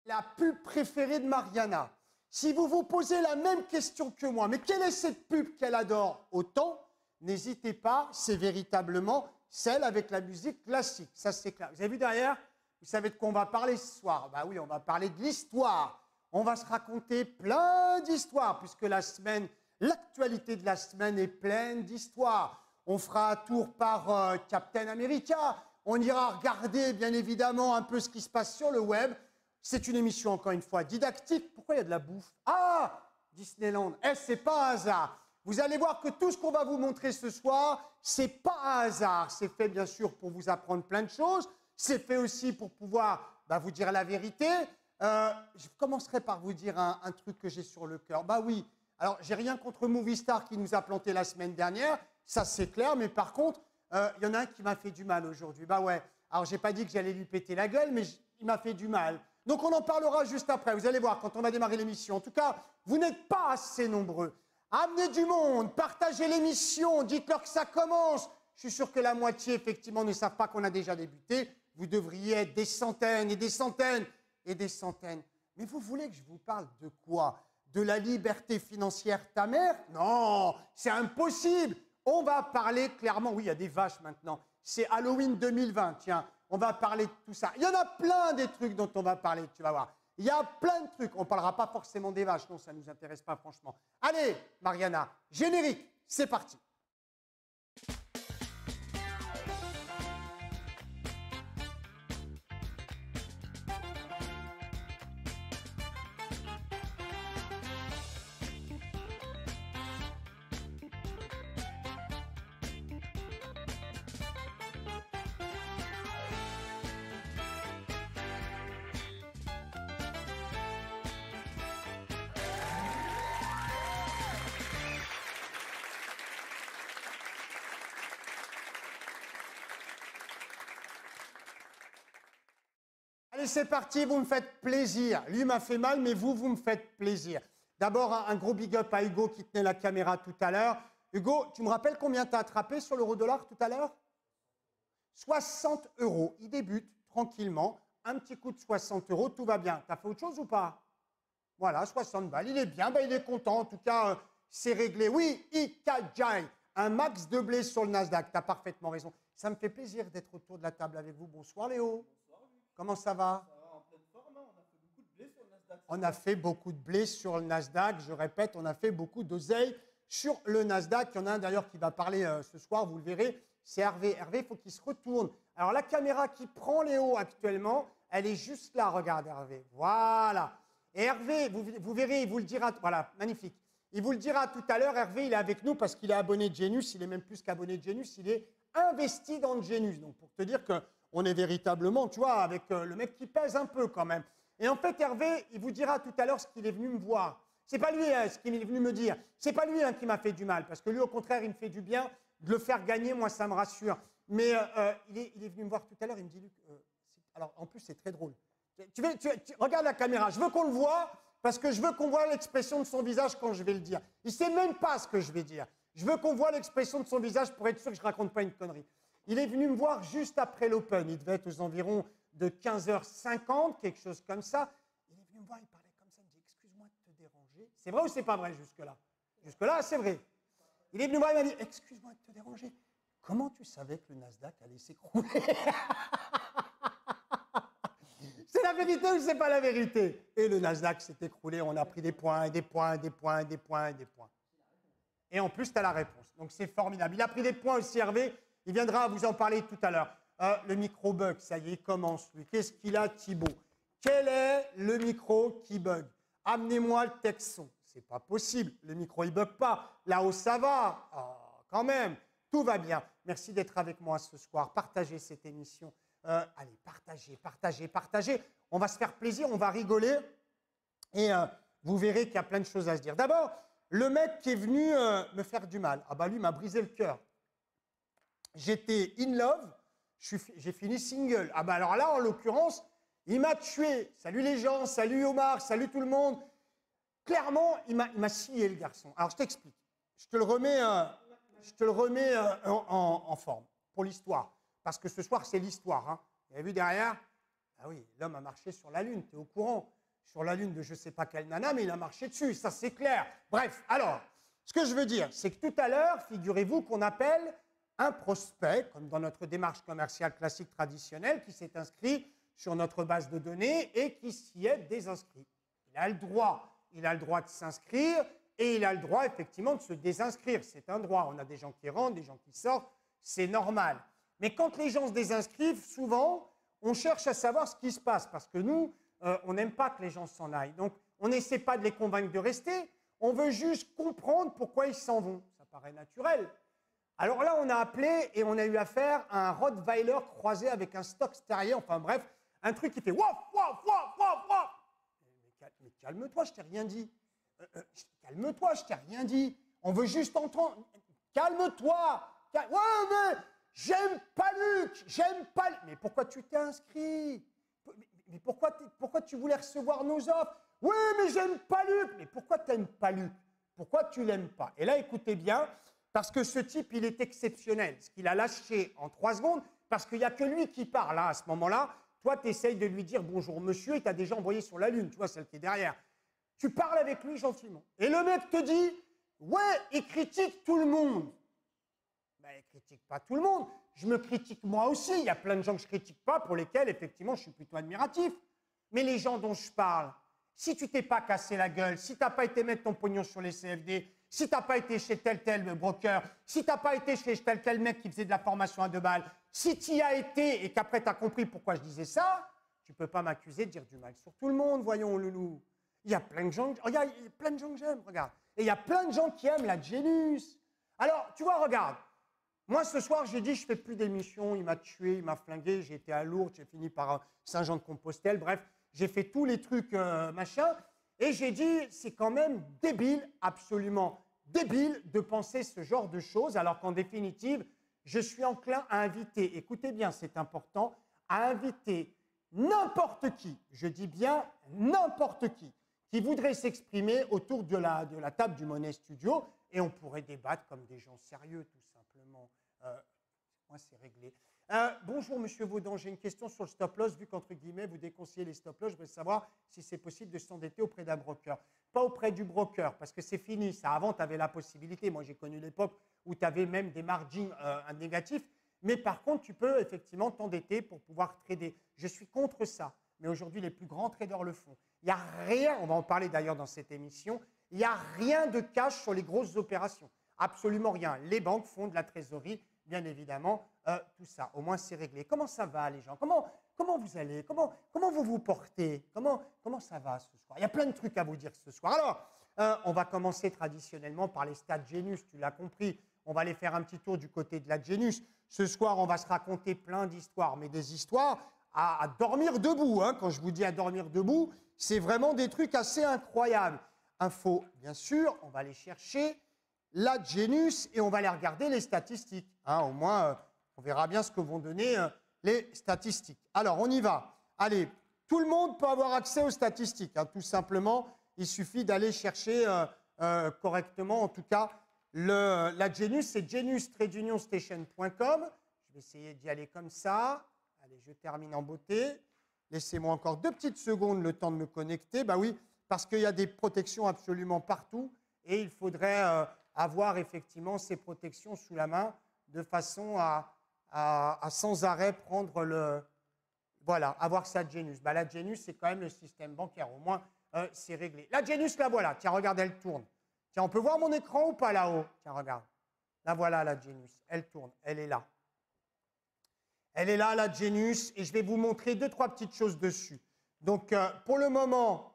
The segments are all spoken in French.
la pub préférée de Mariana. Si vous vous posez la même question que moi, mais quelle est cette pub qu'elle adore autant? N'hésitez pas, c'est véritablement celle avec la musique classique. Ça, c'est clair. Vous avez vu derrière? Vous savez de quoi on va parler ce soir? Bah oui, on va parler de l'histoire. On va se raconter plein d'histoires, puisque l'actualité de la semaine est pleine d'histoires. On fera un tour par Captain America. On ira regarder, bien évidemment, un peu ce qui se passe sur le web. C'est une émission, encore une fois, didactique. Pourquoi il y a de la bouffe? Ah, Disneyland. C'est pas un hasard. Vous allez voir que tout ce qu'on va vous montrer ce soir, c'est pas un hasard. C'est fait, bien sûr, pour vous apprendre plein de choses. C'est fait aussi pour pouvoir vous dire la vérité. Je commencerai par vous dire un truc que j'ai sur le cœur. Bah oui, alors j'ai rien contre Movistar qui nous a planté la semaine dernière, ça c'est clair, mais par contre, il y en a un qui m'a fait du mal aujourd'hui. Bah ouais, alors j'ai pas dit que j'allais lui péter la gueule, mais il m'a fait du mal. Donc on en parlera juste après, vous allez voir quand on va démarrer l'émission. En tout cas, vous n'êtes pas assez nombreux. Amenez du monde, partagez l'émission, dites-leur que ça commence. Je suis sûr que la moitié, effectivement, ne savent pas qu'on a déjà débuté. Vous devriez être des centaines et des centaines et des centaines. Mais vous voulez que je vous parle de quoi? De la liberté financière ta mère? Non, c'est impossible. On va parler clairement, oui, il y a des vaches maintenant. C'est Halloween 2020, tiens, on va parler de tout ça. Il y en a plein des trucs dont on va parler, tu vas voir. Il y a plein de trucs. On ne parlera pas forcément des vaches, non, ça ne nous intéresse pas franchement. Allez, Mariana, générique, c'est parti. Allez, c'est parti, vous me faites plaisir. Lui m'a fait mal, mais vous me faites plaisir. D'abord, un gros big up à Hugo qui tenait la caméra tout à l'heure. Hugo, tu me rappelles combien tu as attrapé sur l'euro-dollar tout à l'heure? 60 €. Il débute tranquillement. Un petit coup de 60 €, tout va bien. Tu as fait autre chose ou pas? Voilà, 60 balles. Il est bien, il est content. En tout cas, c'est réglé. Oui, Ikajai, un max de blé sur le Nasdaq. Tu as parfaitement raison. Ça me fait plaisir d'être autour de la table avec vous. Bonsoir Léo. Comment ça va? Ça va en pleine forme, hein. On a fait beaucoup de blé sur le Nasdaq. On a fait beaucoup de blé sur le Nasdaq. Je répète, on a fait beaucoup d'oseille sur le Nasdaq. Il y en a un d'ailleurs qui va parler ce soir, vous le verrez. C'est Hervé. Hervé, il faut qu'il se retourne. Alors la caméra qui prend Léo actuellement, elle est juste là, regarde Hervé. Voilà. Et Hervé, vous verrez, il vous le dira. Voilà, magnifique. Il vous le dira tout à l'heure. Hervé, il est avec nous parce qu'il est abonné de Genius. Il est même plus qu'abonné de Genius. Il est investi dans Genius. Donc pour te dire que on est véritablement, tu vois, avec le mec qui pèse un peu quand même. Et en fait, Hervé, il vous dira tout à l'heure ce qu'il est venu me voir. C'est pas lui ce qu'il est venu me dire. C'est pas lui qui m'a fait du mal, parce que lui, au contraire, il me fait du bien. De le faire gagner, moi, ça me rassure. Mais il est venu me voir tout à l'heure, il me dit, Luc, alors en plus, c'est très drôle. Regarde la caméra, je veux qu'on le voit, parce que je veux qu'on voit l'expression de son visage quand je vais le dire. Il sait même pas ce que je vais dire. Je veux qu'on voit l'expression de son visage pour être sûr que je raconte pas une connerie. Il est venu me voir juste après l'Open. Il devait être aux environs de 15h50, quelque chose comme ça. Il est venu me voir, il parlait comme ça. Il me dit, excuse-moi de te déranger. C'est vrai ou c'est pas vrai jusque-là? Jusque-là, c'est vrai. Il est venu me voir, il m'a dit, excuse-moi de te déranger. Comment tu savais que le Nasdaq allait s'écrouler? C'est la vérité ou c'est pas la vérité? Et le Nasdaq s'est écroulé. On a pris des points, des points, des points, des points, des points. Et en plus, tu as la réponse. Donc c'est formidable. Il a pris des points aussi, Hervé. Il viendra vous en parler tout à l'heure. Le micro bug, ça y est, il commence, lui. Qu'est-ce qu'il a, Thibaut? Quel est le micro qui bug? Amenez-moi le texte son. C'est pas possible. Le micro, il bug pas. Là-haut, ça va. Oh, quand même. Tout va bien. Merci d'être avec moi ce soir. Partagez cette émission. Allez, partagez, partagez, partagez. On va se faire plaisir, on va rigoler. Et vous verrez qu'il y a plein de choses à se dire. D'abord, le mec qui est venu me faire du mal. Ah bah lui m'a brisé le cœur. J'étais in love, j'ai fini single. Ah bah alors là, en l'occurrence, il m'a tué. Salut les gens, salut Omar, salut tout le monde. Clairement, il m'a scié le garçon. Alors je t'explique. Je te le remets en forme pour l'histoire. Parce que ce soir, c'est l'histoire. Hein. Vous avez vu derrière? Ah oui, l'homme a marché sur la Lune, tu es au courant. Sur la Lune de je ne sais pas quelle nana, mais il a marché dessus, ça c'est clair. Bref, alors, ce que je veux dire, c'est que tout à l'heure, figurez-vous qu'on appelle un prospect, comme dans notre démarche commerciale classique traditionnelle, qui s'est inscrit sur notre base de données et qui s'y est désinscrit. Il a le droit de s'inscrire et il a le droit effectivement de se désinscrire. C'est un droit. On a des gens qui rentrent, des gens qui sortent, c'est normal. Mais quand les gens se désinscrivent, souvent, on cherche à savoir ce qui se passe parce que nous, on n'aime pas que les gens s'en aillent. Donc, on n'essaie pas de les convaincre de rester. On veut juste comprendre pourquoi ils s'en vont. Ça paraît naturel. Alors là, on a appelé et on a eu affaire à un Rottweiler croisé avec un Stock Terrier. Enfin bref, un truc qui fait waf, waf, waf, waf, waf. Mais calme-toi, je t'ai rien dit. Calme-toi, je t'ai rien dit. On veut juste entendre. Calme-toi. Ouais, mais j'aime pas Luc. J'aime pas. Mais pourquoi tu t'es inscrit? Mais pourquoi tu voulais recevoir nos offres? Oui, mais j'aime pas Luc. Mais pourquoi tu n'aimes pas Luc? Pourquoi tu l'aimes pas? Et là, écoutez bien, parce que ce type, il est exceptionnel. Ce qu'il a lâché en 3 secondes, parce qu'il n'y a que lui qui parle hein, à ce moment-là. Toi, tu essayes de lui dire bonjour monsieur et tu as déjà envoyé sur la Lune, tu vois, celle qui est derrière. Tu parles avec lui gentiment. Et le mec te dit, ouais, il critique tout le monde. Ben, il ne critique pas tout le monde. Je me critique moi aussi. Il y a plein de gens que je ne critique pas, pour lesquels, effectivement, je suis plutôt admiratif. Mais les gens dont je parle, si tu t'es pas cassé la gueule, si tu n'as pas été mettre ton pognon sur les CFD, si tu n'as pas été chez tel broker, si tu n'as pas été chez tel mec qui faisait de la formation à 2 balles, si tu y as été et qu'après tu as compris pourquoi je disais ça, tu ne peux pas m'accuser de dire du mal sur tout le monde, voyons, loulou. Il y a plein de gens, regarde, il y a plein de gens que j'aime, regarde. Et il y a plein de gens qui aiment la Genius. Alors, tu vois, regarde. Moi, ce soir, j'ai dit, je ne fais plus d'émission, il m'a tué, il m'a flingué, j'ai été à Lourdes, j'ai fini par Saint-Jean-de-Compostelle, bref, j'ai fait tous les trucs machin, et j'ai dit, c'est quand même débile, absolument débile, de penser ce genre de choses, alors qu'en définitive, je suis enclin à inviter, écoutez bien, c'est important, à inviter n'importe qui, je dis bien n'importe qui voudrait s'exprimer autour de la table du Money Studio, et on pourrait débattre comme des gens sérieux, tout simplement. Moi, c'est réglé. Bonjour, monsieur Vaudan, j'ai une question sur le stop-loss. Vu qu'entre guillemets, vous déconseillez les stop-loss, je voudrais savoir si c'est possible de s'endetter auprès d'un broker. Pas auprès du broker, parce que c'est fini. Ça, avant, tu avais la possibilité. Moi, j'ai connu l'époque où tu avais même des margins négatifs. Mais par contre, tu peux effectivement t'endetter pour pouvoir trader. Je suis contre ça. Mais aujourd'hui, les plus grands traders le font. Il n'y a rien, on va en parler d'ailleurs dans cette émission, il n'y a rien de cash sur les grosses opérations. Absolument rien. Les banques font de la trésorerie, bien évidemment, tout ça. Au moins, c'est réglé. Comment ça va, les gens? Comment vous allez? Comment vous vous portez? Comment ça va ce soir? Il y a plein de trucs à vous dire ce soir. Alors, on va commencer traditionnellement par les stats Genius, tu l'as compris. On va aller faire un petit tour du côté de la Genius. Ce soir, on va se raconter plein d'histoires, mais des histoires à dormir debout. Hein. Quand je vous dis à dormir debout, c'est vraiment des trucs assez incroyables. Info, bien sûr, on va aller chercher la Genius et on va aller regarder les statistiques. Hein, au moins, on verra bien ce que vont donner les statistiques. Alors, on y va. Allez, tout le monde peut avoir accès aux statistiques. Hein, tout simplement, il suffit d'aller chercher correctement, en tout cas, la Genius. C'est geniustradeunionstation.com. Je vais essayer d'y aller comme ça. Allez, je termine en beauté. Laissez-moi encore 2 petites secondes le temps de me connecter. Bah oui, parce qu'il y a des protections absolument partout et il faudrait avoir effectivement ces protections sous la main de façon à sans arrêt prendre le... Voilà, avoir sa Genius. Bah, la Genius, c'est quand même le système bancaire. Au moins, c'est réglé. La Genius, la voilà. Tiens, regarde, elle tourne. Tiens, on peut voir mon écran ou pas là-haut? Tiens, regarde. La voilà, la Genius. Elle tourne. Elle est là. Elle est là, la Genius, et je vais vous montrer 2-3 petites choses dessus. Donc, pour le moment,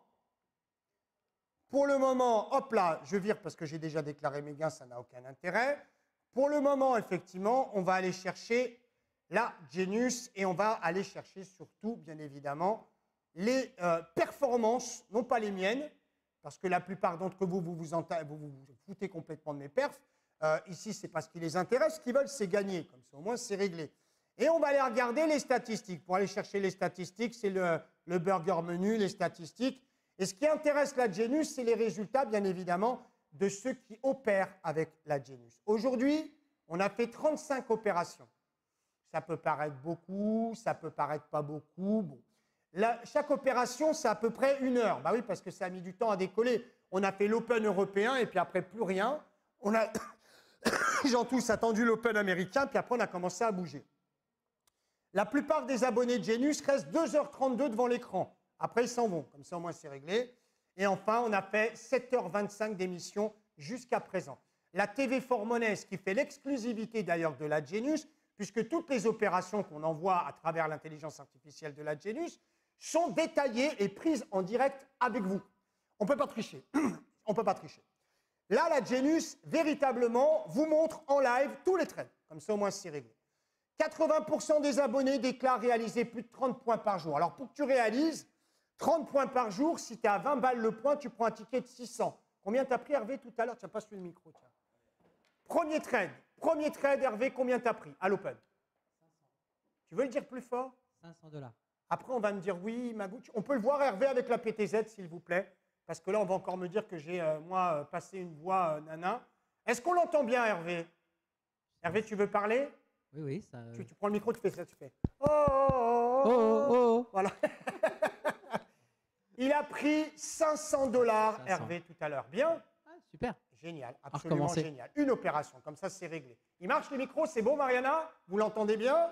hop là, je vire parce que j'ai déjà déclaré mes gains, ça n'a aucun intérêt. Pour le moment, effectivement, on va aller chercher la Genius et on va aller chercher surtout, bien évidemment, les performances, non pas les miennes, parce que la plupart d'entre vous, vous foutez complètement de mes perfs. Ici, c'est parce qu'ils les intéressent. Ce qu'ils veulent, c'est gagner. Comme ça, au moins, c'est réglé. Et on va aller regarder les statistiques. Pour aller chercher les statistiques, c'est le burger menu, les statistiques. Et ce qui intéresse la Genius, c'est les résultats, bien évidemment, de ceux qui opèrent avec la Genius. Aujourd'hui, on a fait 35 opérations. Ça peut paraître beaucoup, ça peut paraître pas beaucoup. Bon. Chaque opération, c'est à peu près 1 heure. Bah oui, parce que ça a mis du temps à décoller. On a fait l'Open européen et puis après, plus rien. On a, les gens tous attendu l'Open américain, puis après, on a commencé à bouger. La plupart des abonnés de Genius restent 2h32 devant l'écran. Après, ils s'en vont. Comme ça, au moins, c'est réglé. Et enfin, on a fait 7h25 d'émission jusqu'à présent. La TV for Money, ce qui fait l'exclusivité d'ailleurs de la Genius, puisque toutes les opérations qu'on envoie à travers l'intelligence artificielle de la Genius sont détaillées et prises en direct avec vous. On ne peut pas tricher. On ne peut pas tricher. Là, la Genius, véritablement, vous montre en live tous les trades. Comme ça, au moins, c'est réglé. 80% des abonnés déclarent réaliser plus de 30 points par jour. Alors, pour que tu réalises 30 points par jour, si tu es à 20 balles le point, tu prends un ticket de 600. Combien t'as pris, Hervé, tout à l'heure? Tiens, passe le micro, tiens. Premier trade, Hervé, combien t'as pris à l'Open? 500. Tu veux le dire plus fort? 500 $. Après, on va me dire oui, Magouche. On peut le voir, Hervé, avec la PTZ, s'il vous plaît. Parce que là, on va encore me dire que j'ai, moi, passé une voix nana. Est-ce qu'on l'entend bien, Hervé? Hervé, tu veux parler? Oui, oui. Ça... Tu prends le micro, tu fais ça, tu fais. Oh, oh, oh, oh, oh. Voilà. Il a pris 500 $, Hervé, tout à l'heure. Bien? Ah, super. Génial, absolument génial. Une opération, comme ça, c'est réglé. Il marche, le micro, c'est bon, Mariana? Vous l'entendez bien?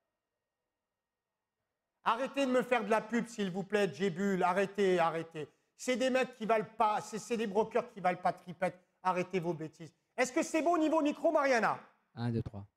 Arrêtez de me faire de la pub, s'il vous plaît, Jebul. Arrêtez, arrêtez. C'est des mecs qui valent pas, c'est des brokers qui valent pas tripette. Arrêtez vos bêtises. Est-ce que c'est bon au niveau micro, Mariana? 1, 2, 3.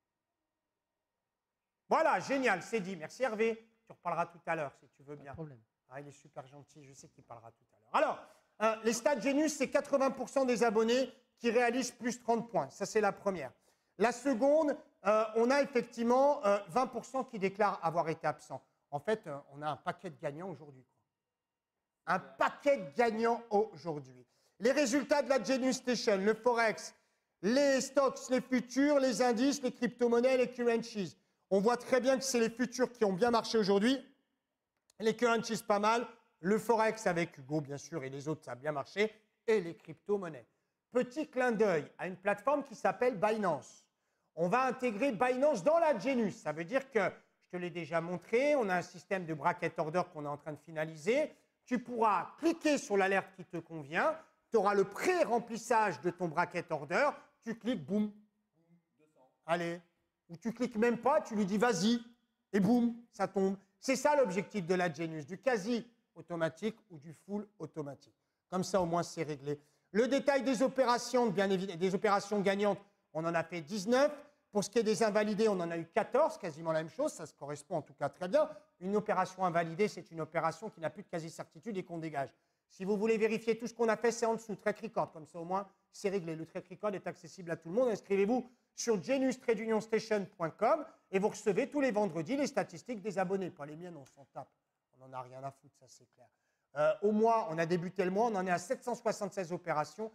Voilà, génial, c'est dit. Merci, Hervé. Tu reparleras tout à l'heure, si tu veux bien. Pas de problème. Ah, il est super gentil, je sais qu'il parlera tout à l'heure. Alors, les stats Genius, c'est 80% des abonnés qui réalisent plus 30 points. Ça, c'est la première. La seconde, on a effectivement 20% qui déclarent avoir été absents. En fait, on a un paquet de gagnants aujourd'hui. Un paquet de gagnants aujourd'hui. Les résultats de la Genius Station, le Forex, les stocks, les futurs, les indices, les crypto-monnaies, les currencies. On voit très bien que c'est les futurs qui ont bien marché aujourd'hui. Les currencies, pas mal. Le Forex avec Hugo, bien sûr, et les autres, ça a bien marché. Et les crypto-monnaies. Petit clin d'œil à une plateforme qui s'appelle Binance. On va intégrer Binance dans la Genius. Ça veut dire que, je te l'ai déjà montré, on a un système de bracket order qu'on est en train de finaliser. Tu pourras cliquer sur l'alerte qui te convient. Tu auras le pré-remplissage de ton bracket order. Tu cliques, boum. 200. Allez. Ou tu cliques même pas, tu lui dis vas-y. Et boum, ça tombe. C'est ça l'objectif de la Genius, du quasi automatique ou du full automatique. Comme ça, au moins, c'est réglé. Le détail des opérations, bien évidemment, des opérations gagnantes, on en a fait 19. Pour ce qui est des invalidés, on en a eu 14, quasiment la même chose. Ça se correspond en tout cas très bien. Une opération invalidée, c'est une opération qui n'a plus de quasi-certitude et qu'on dégage. Si vous voulez vérifier tout ce qu'on a fait, c'est en dessous, track record. Comme ça, au moins, c'est réglé. Le track record est accessible à tout le monde. Inscrivez-vous sur geniustradeunionstation.com et vous recevez tous les vendredis les statistiques des abonnés. Pas les miennes, on s'en tape. On n'en a rien à foutre, ça c'est clair. Au mois, on a débuté le mois, on en est à 776 opérations.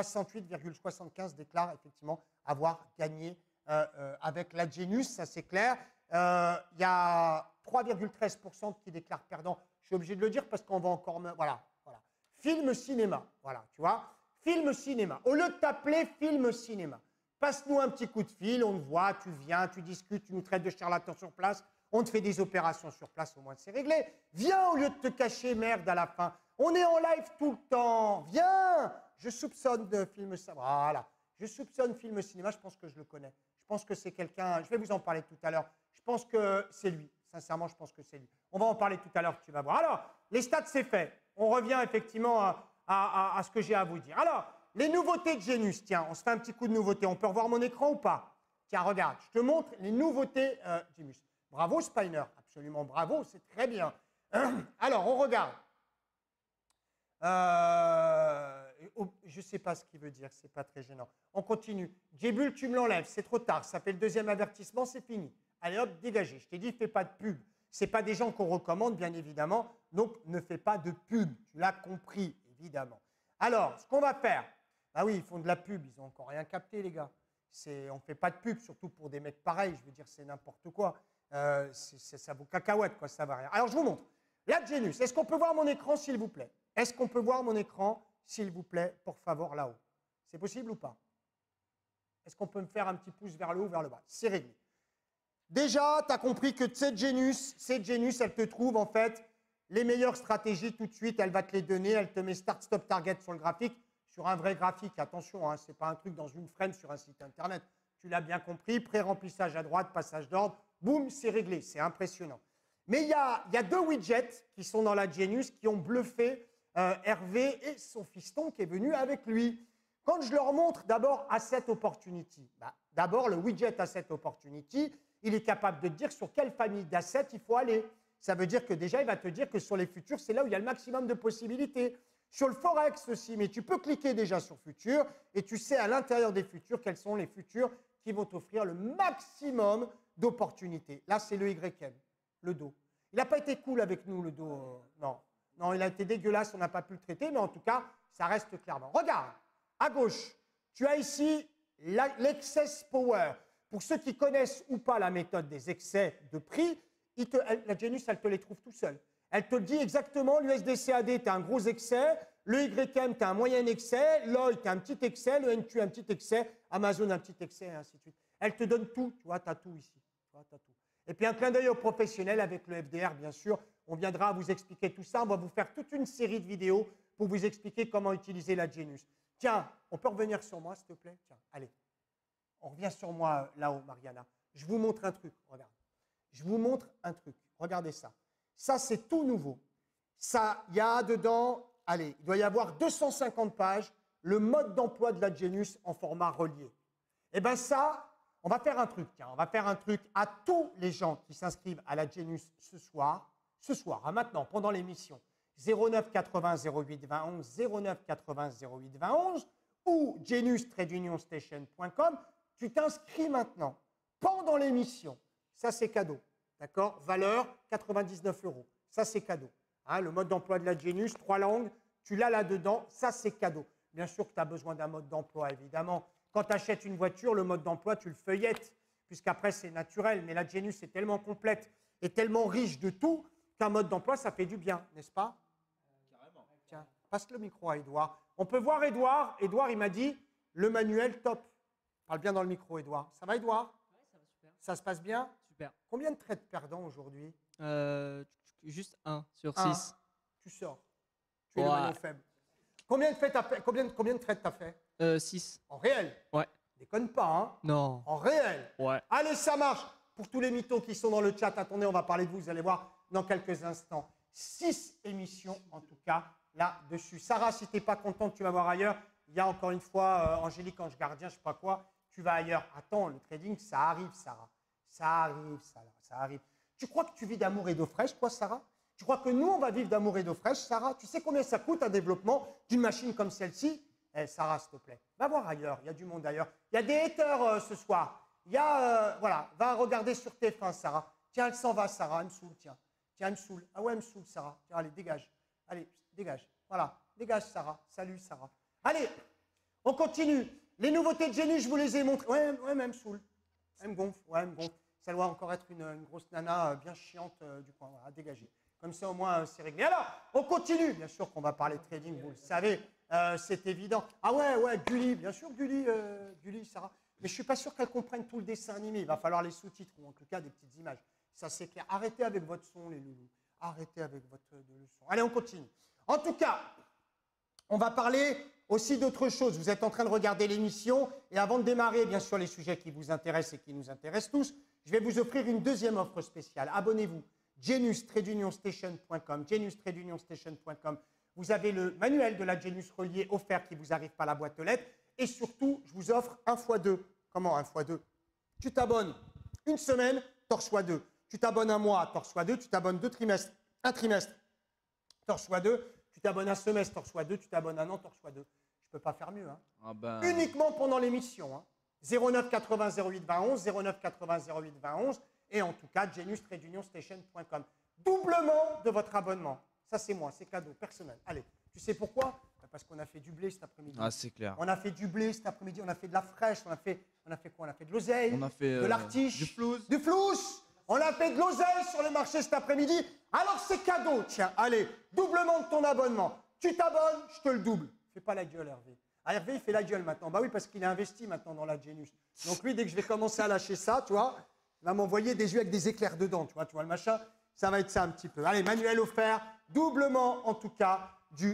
68,75 déclarent effectivement avoir gagné avec la Genius, ça c'est clair. Il y a 3,13% qui déclarent perdant. Je suis obligé de le dire parce qu'on va encore... Voilà. Film cinéma, voilà, tu vois. Film cinéma. Au lieu de t'appeler film cinéma, passe-nous un petit coup de fil, on te voit, tu viens, tu discutes, tu nous traites de charlatan sur place, on te fait des opérations sur place, au moins c'est réglé. Viens au lieu de te cacher, merde, à la fin. On est en live tout le temps. Viens. Je soupçonne de film cinéma. Voilà. Je soupçonne film cinéma, je pense que je le connais. Je pense que c'est quelqu'un, je vais vous en parler tout à l'heure. Je pense que c'est lui. Sincèrement, je pense que c'est lui. On va en parler tout à l'heure, tu vas voir. Alors, les stats, c'est fait. On revient effectivement à ce que j'ai à vous dire. Alors, les nouveautés de Genius. Tiens, on se fait un petit coup de nouveauté. On peut revoir mon écran ou pas? Tiens, regarde, je te montre les nouveautés Genius. Bravo, Spiner. Absolument bravo, c'est très bien. Alors, on regarde. Je ne sais pas ce qu'il veut dire, c'est pas très gênant. On continue. Jebul, tu me l'enlèves, c'est trop tard. Ça fait le deuxième avertissement, c'est fini. Allez hop, dégagez. Je t'ai dit, fais pas de pub. Ce pas des gens qu'on recommande, bien évidemment. Donc, ne fais pas de pub. Tu l'as compris, évidemment. Alors, ce qu'on va faire, ah oui, ils font de la pub. Ils n'ont encore rien capté, les gars. On ne fait pas de pub, surtout pour des mecs pareils. Je veux dire, c'est n'importe quoi. Ça vaut cacahuète, quoi. Ça va rien. Alors, je vous montre. La Genius. Est-ce qu'on peut voir mon écran, s'il vous plaît? Est-ce qu'on peut voir mon écran, s'il vous plaît, pour favor, là-haut? C'est possible ou pas? Est-ce qu'on peut me faire un petit pouce vers le haut ou vers le bas? C'est réglé. Déjà, tu as compris que cette Genius, elle te trouve en fait Les meilleures stratégies, tout de suite, elle va te les donner. Elle te met Start, Stop, Target sur le graphique, sur un vrai graphique. Attention, hein, ce n'est pas un truc dans une frame sur un site Internet. Tu l'as bien compris. Pré-remplissage à droite, passage d'ordre. Boum, c'est réglé. C'est impressionnant. Mais il y a 2 widgets qui sont dans la Genius qui ont bluffé Hervé et son fiston qui est venu avec lui. Quand je leur montre d'abord Asset Opportunity, d'abord le widget Asset Opportunity, il est capable de te dire sur quelle famille d'assets il faut aller. Ça veut dire que déjà, il va te dire que sur les futurs, c'est là où il y a le maximum de possibilités. Sur le Forex aussi, mais tu peux cliquer déjà sur futurs et tu sais à l'intérieur des futurs quels sont les futurs qui vont t'offrir le maximum d'opportunités. Là, c'est le YM, le dos. Il n'a pas été cool avec nous, le dos. Non. Non, il a été dégueulasse, on n'a pas pu le traiter, mais en tout cas, ça reste clairement. Regarde, à gauche, tu as ici l'Excess Power. Pour ceux qui connaissent ou pas la méthode des excès de prix, la Genius, elle te les trouve tout seul. Elle te dit exactement, l'USDCAD, tu as un gros excès, le YM, tu as un moyen excès, l'OI, tu as un petit excès, le NQ, un petit excès, Amazon, un petit excès, et ainsi de suite. Elle te donne tout, tu vois, tu as tout ici. Tu vois, t'as tout. Et puis un clin d'œil aux professionnels avec le FDR, bien sûr. On viendra vous expliquer tout ça. On va vous faire toute une série de vidéos pour vous expliquer comment utiliser la Genius. Tiens, on peut revenir sur moi, s'il te plaît? Tiens, allez. On revient sur moi là-haut, Mariana. Je vous montre un truc, regarde. Je vous montre un truc. Regardez ça. Ça, c'est tout nouveau. Ça, il y a dedans, allez, il doit y avoir 250 pages, le mode d'emploi de la Genius en format relié. Eh bien ça, on va faire un truc. Tiens, on va faire un truc à tous les gens qui s'inscrivent à la Genius ce soir, maintenant, pendant l'émission. 09 80 08 20 11, 09 80 08 20 11 ou genius-station.com. Tu t'inscris maintenant, pendant l'émission. Ça, c'est cadeau. D'accord? Valeur 99 €. Ça, c'est cadeau. Hein, le mode d'emploi de la Genius, 3 langues, tu l'as là-dedans. Ça, c'est cadeau. Bien sûr que tu as besoin d'un mode d'emploi, évidemment. Quand tu achètes une voiture, le mode d'emploi, tu le feuillettes, puisqu'après, c'est naturel. Mais la Genius est tellement complète et tellement riche de tout qu'un mode d'emploi, ça fait du bien, n'est-ce pas? Carrément. Tiens, passe le micro à Edouard. On peut voir Edouard. Edouard, il m'a dit, le manuel, top. Parle bien dans le micro, Edouard. Ça va, Edouard? Ouais, ça va super. Ça se passe bien? Super. Combien de trades perdants aujourd'hui? Juste 1 sur Un. 6. Tu sors. Tu es Ouais. le maillon faible. Combien de trades t'as fait? 6. En réel? Ouais. Déconne pas, hein? Non. En réel? Ouais. Allez, ça marche. Pour tous les mythos qui sont dans le chat, attendez, on va parler de vous, vous allez voir dans quelques instants. 6 émissions, en tout cas, là-dessus. Sarah, si tu n'es pas contente, tu vas voir ailleurs. Il y a encore une fois Angélique, Ange Gardien, je ne sais pas quoi. Tu vas ailleurs. Attends, le trading, ça arrive, Sarah. Ça arrive, Sarah. Ça arrive. Tu crois que tu vis d'amour et d'eau fraîche, toi, Sarah? Tu crois que nous, on va vivre d'amour et d'eau fraîche, Sarah? Tu sais combien ça coûte un développement d'une machine comme celle-ci? Eh, Sarah, s'il te plaît, va voir ailleurs. Il y a du monde ailleurs. Il y a des haters ce soir. Il y a, voilà, va regarder sur TF1, Sarah. Tiens, elle s'en va, Sarah, elle me saoule, tiens. Tiens, elle me saoule. Ah ouais, elle me saoule, Sarah. Tiens, allez, dégage. Allez, dégage. Voilà, dégage, Sarah. Salut, Sarah. Allez, on continue. Les nouveautés de Genius, je vous les ai montrées. Ouais, mais elle me saoule. Elle me gonfle. Ouais, elle me gonfle. Ça doit encore être une grosse nana bien chiante du coin. Voilà, dégagez. Comme ça, au moins, c'est réglé. Alors, on continue. Bien sûr qu'on va parler de trading, vous le savez. C'est évident. Ah ouais, Gulli. Bien sûr, Gulli, Sarah. Mais je ne suis pas sûr qu'elle comprenne tout le dessin animé. Il va falloir les sous-titres ou en tout cas des petites images. Ça, c'est clair. Arrêtez avec votre son, les loulous. Arrêtez avec votre son. Allez, on continue. En tout cas, on va parler aussi d'autres choses. Vous êtes en train de regarder l'émission. Et avant de démarrer, bien sûr, les sujets qui vous intéressent et qui nous intéressent tous, je vais vous offrir une deuxième offre spéciale. Abonnez-vous. genius-station.com. genius-station.com. Vous avez le manuel de la Genius relié offert qui vous arrive par la boîte aux lettres. Et surtout, je vous offre 1 x 2. Comment 1 x 2? Tu t'abonnes une semaine, tu reçois 2. Tu t'abonnes un mois, tu reçois 2. Tu t'abonnes 2 trimestres, un trimestre, tu reçois 2. Tu t'abonnes un semestre, tu reçois 2. Tu t'abonnes un an, tu reçois 2. Je ne peux pas faire mieux. Hein. Ah ben... Uniquement pendant l'émission. Hein. 09 80 08 20 11, 09 80 08 20 11. Et en tout cas, genius-station.com. Doublement de votre abonnement. Ça, c'est moi, c'est cadeau, personnel. Allez, tu sais pourquoi? Parce qu'on a fait du blé cet après-midi. Ah, c'est clair. On a fait du blé cet après-midi, on a fait de la fraîche, on a fait quoi? On a fait de l'oseille, On a fait de l'artiche, du flouze. Du flouze. On a fait de l'oseille sur le marché cet après-midi. Alors c'est cadeau, tiens, allez, doublement de ton abonnement. Tu t'abonnes, je te le double. Fais pas la gueule, Hervé. Ah, Hervé, il fait la gueule maintenant. Bah oui, parce qu'il a investi maintenant dans la Genius. Donc lui, dès que je vais commencer à lâcher ça, tu vois, il va m'envoyer des yeux avec des éclairs dedans, tu vois le machin. Ça va être ça un petit peu. Allez, manuel offert, doublement en tout cas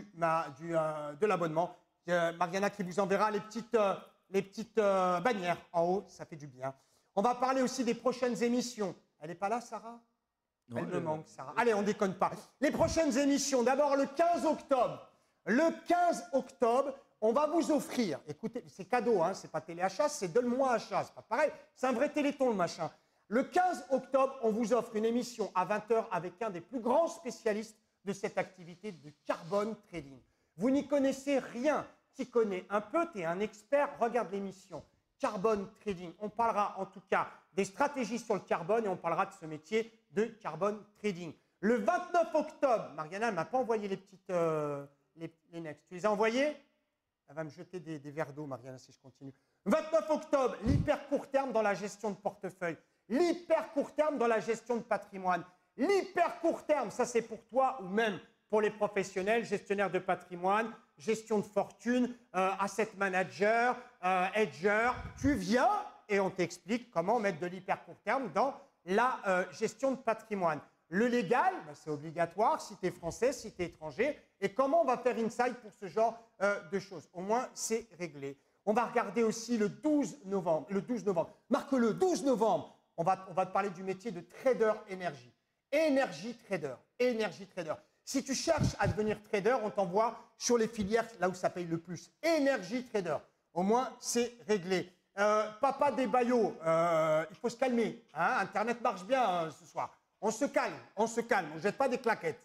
de l'abonnement. Mariana qui vous enverra les petites bannières en haut, ça fait du bien. On va parler aussi des prochaines émissions. Elle n'est pas là, Sarah? Non, Elle me manque, Sarah. Allez, on déconne pas. Les prochaines émissions, d'abord le 15 octobre. Le 15 octobre, on va vous offrir, écoutez, c'est cadeau, hein, c'est pas téléachat, c'est donne-moi achat, c'est pas pareil, c'est un vrai téléthon le machin. Le 15 octobre, on vous offre une émission à 20h avec un des plus grands spécialistes de cette activité de carbone trading. Vous n'y connaissez rien, tu connais un peu, tu es un expert, regarde l'émission. Carbone trading, on parlera en tout cas des stratégies sur le carbone et on parlera de ce métier de carbone trading. Le 29 octobre, Mariana ne m'a pas envoyé les petites les next. Tu les as envoyés? Elle va me jeter des verres d'eau, Mariana, si je continue. 29 octobre, l'hyper court terme dans la gestion de portefeuille. L'hyper court terme dans la gestion de patrimoine. L'hyper court terme, ça c'est pour toi ou même pour les professionnels, gestionnaires de patrimoine, gestion de fortune, asset manager, hedger. Tu viens et on t'explique comment mettre de l'hyper court terme dans la gestion de patrimoine. Le légal, ben c'est obligatoire si tu es français, si tu es étranger. Et comment on va faire inside pour ce genre de choses? Au moins, c'est réglé. On va regarder aussi le 12 novembre. Marque-le, 12 novembre. On va te parler du métier de trader énergie. Énergie trader. Si tu cherches à devenir trader, on t'envoie sur les filières là où ça paye le plus. Énergie trader. Au moins, c'est réglé. Papa des baillots, il faut se calmer. Hein, Internet marche bien ce soir. On se calme, on ne jette pas des claquettes.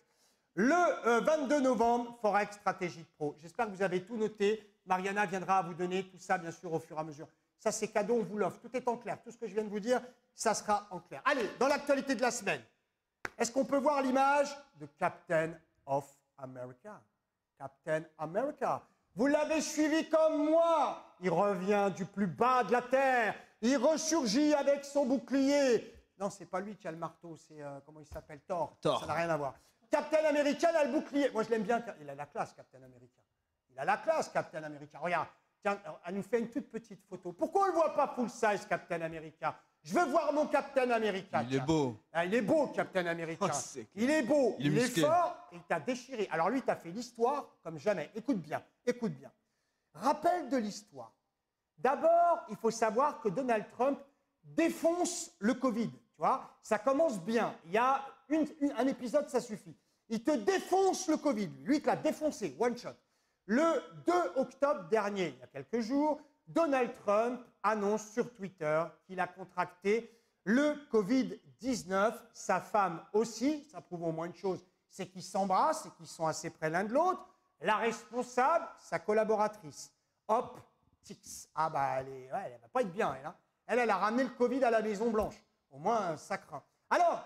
Le 22 novembre, Forex Stratégie Pro. J'espère que vous avez tout noté. Mariana viendra vous donner tout ça, bien sûr, au fur et à mesure. Ça, c'est cadeau, on vous l'offre. Tout est en clair. Tout ce que je viens de vous dire, ça sera en clair. Allez, dans l'actualité de la semaine, est-ce qu'on peut voir l'image de Captain of America? Captain America. Vous l'avez suivi comme moi. Il revient du plus bas de la terre. Il ressurgit avec son bouclier. Non, c'est pas lui qui a le marteau, c'est, comment il s'appelle, Thor. Ça n'a rien à voir. Captain America a le bouclier. Moi, je l'aime bien. Il a la classe, Captain America. Il a la classe, Captain America. Regarde, tiens, elle nous fait une toute petite photo. Pourquoi on ne le voit pas full size, Captain America? Je veux voir mon Captain America. Il est beau. Ah, il est beau, Captain America. Oh, il est beau, il est musclé. fort et il t'a déchiré. Alors lui, il t'a fait l'histoire comme jamais. Écoute bien, écoute bien. Rappel de l'histoire. D'abord, il faut savoir que Donald Trump défonce le Covid. Tu vois, ça commence bien. Il y a un épisode, ça suffit. Il te défonce le Covid. Lui, il te l'a défoncé, one shot. Le 2 octobre dernier, il y a quelques jours, Donald Trump annonce sur Twitter qu'il a contracté le Covid-19. Sa femme aussi, ça prouve au moins une chose, c'est qu'ils s'embrassent et qu'ils sont assez près l'un de l'autre. La responsable, sa collaboratrice, Hop Tix. Ah bah, elle va pas être bien, elle. Hein. Elle a ramené le Covid à la Maison-Blanche. Au moins, ça craint. Alors,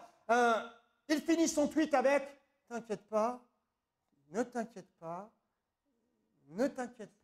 il finit son tweet avec « T'inquiète pas, ne t'inquiète pas, ne t'inquiète pas. »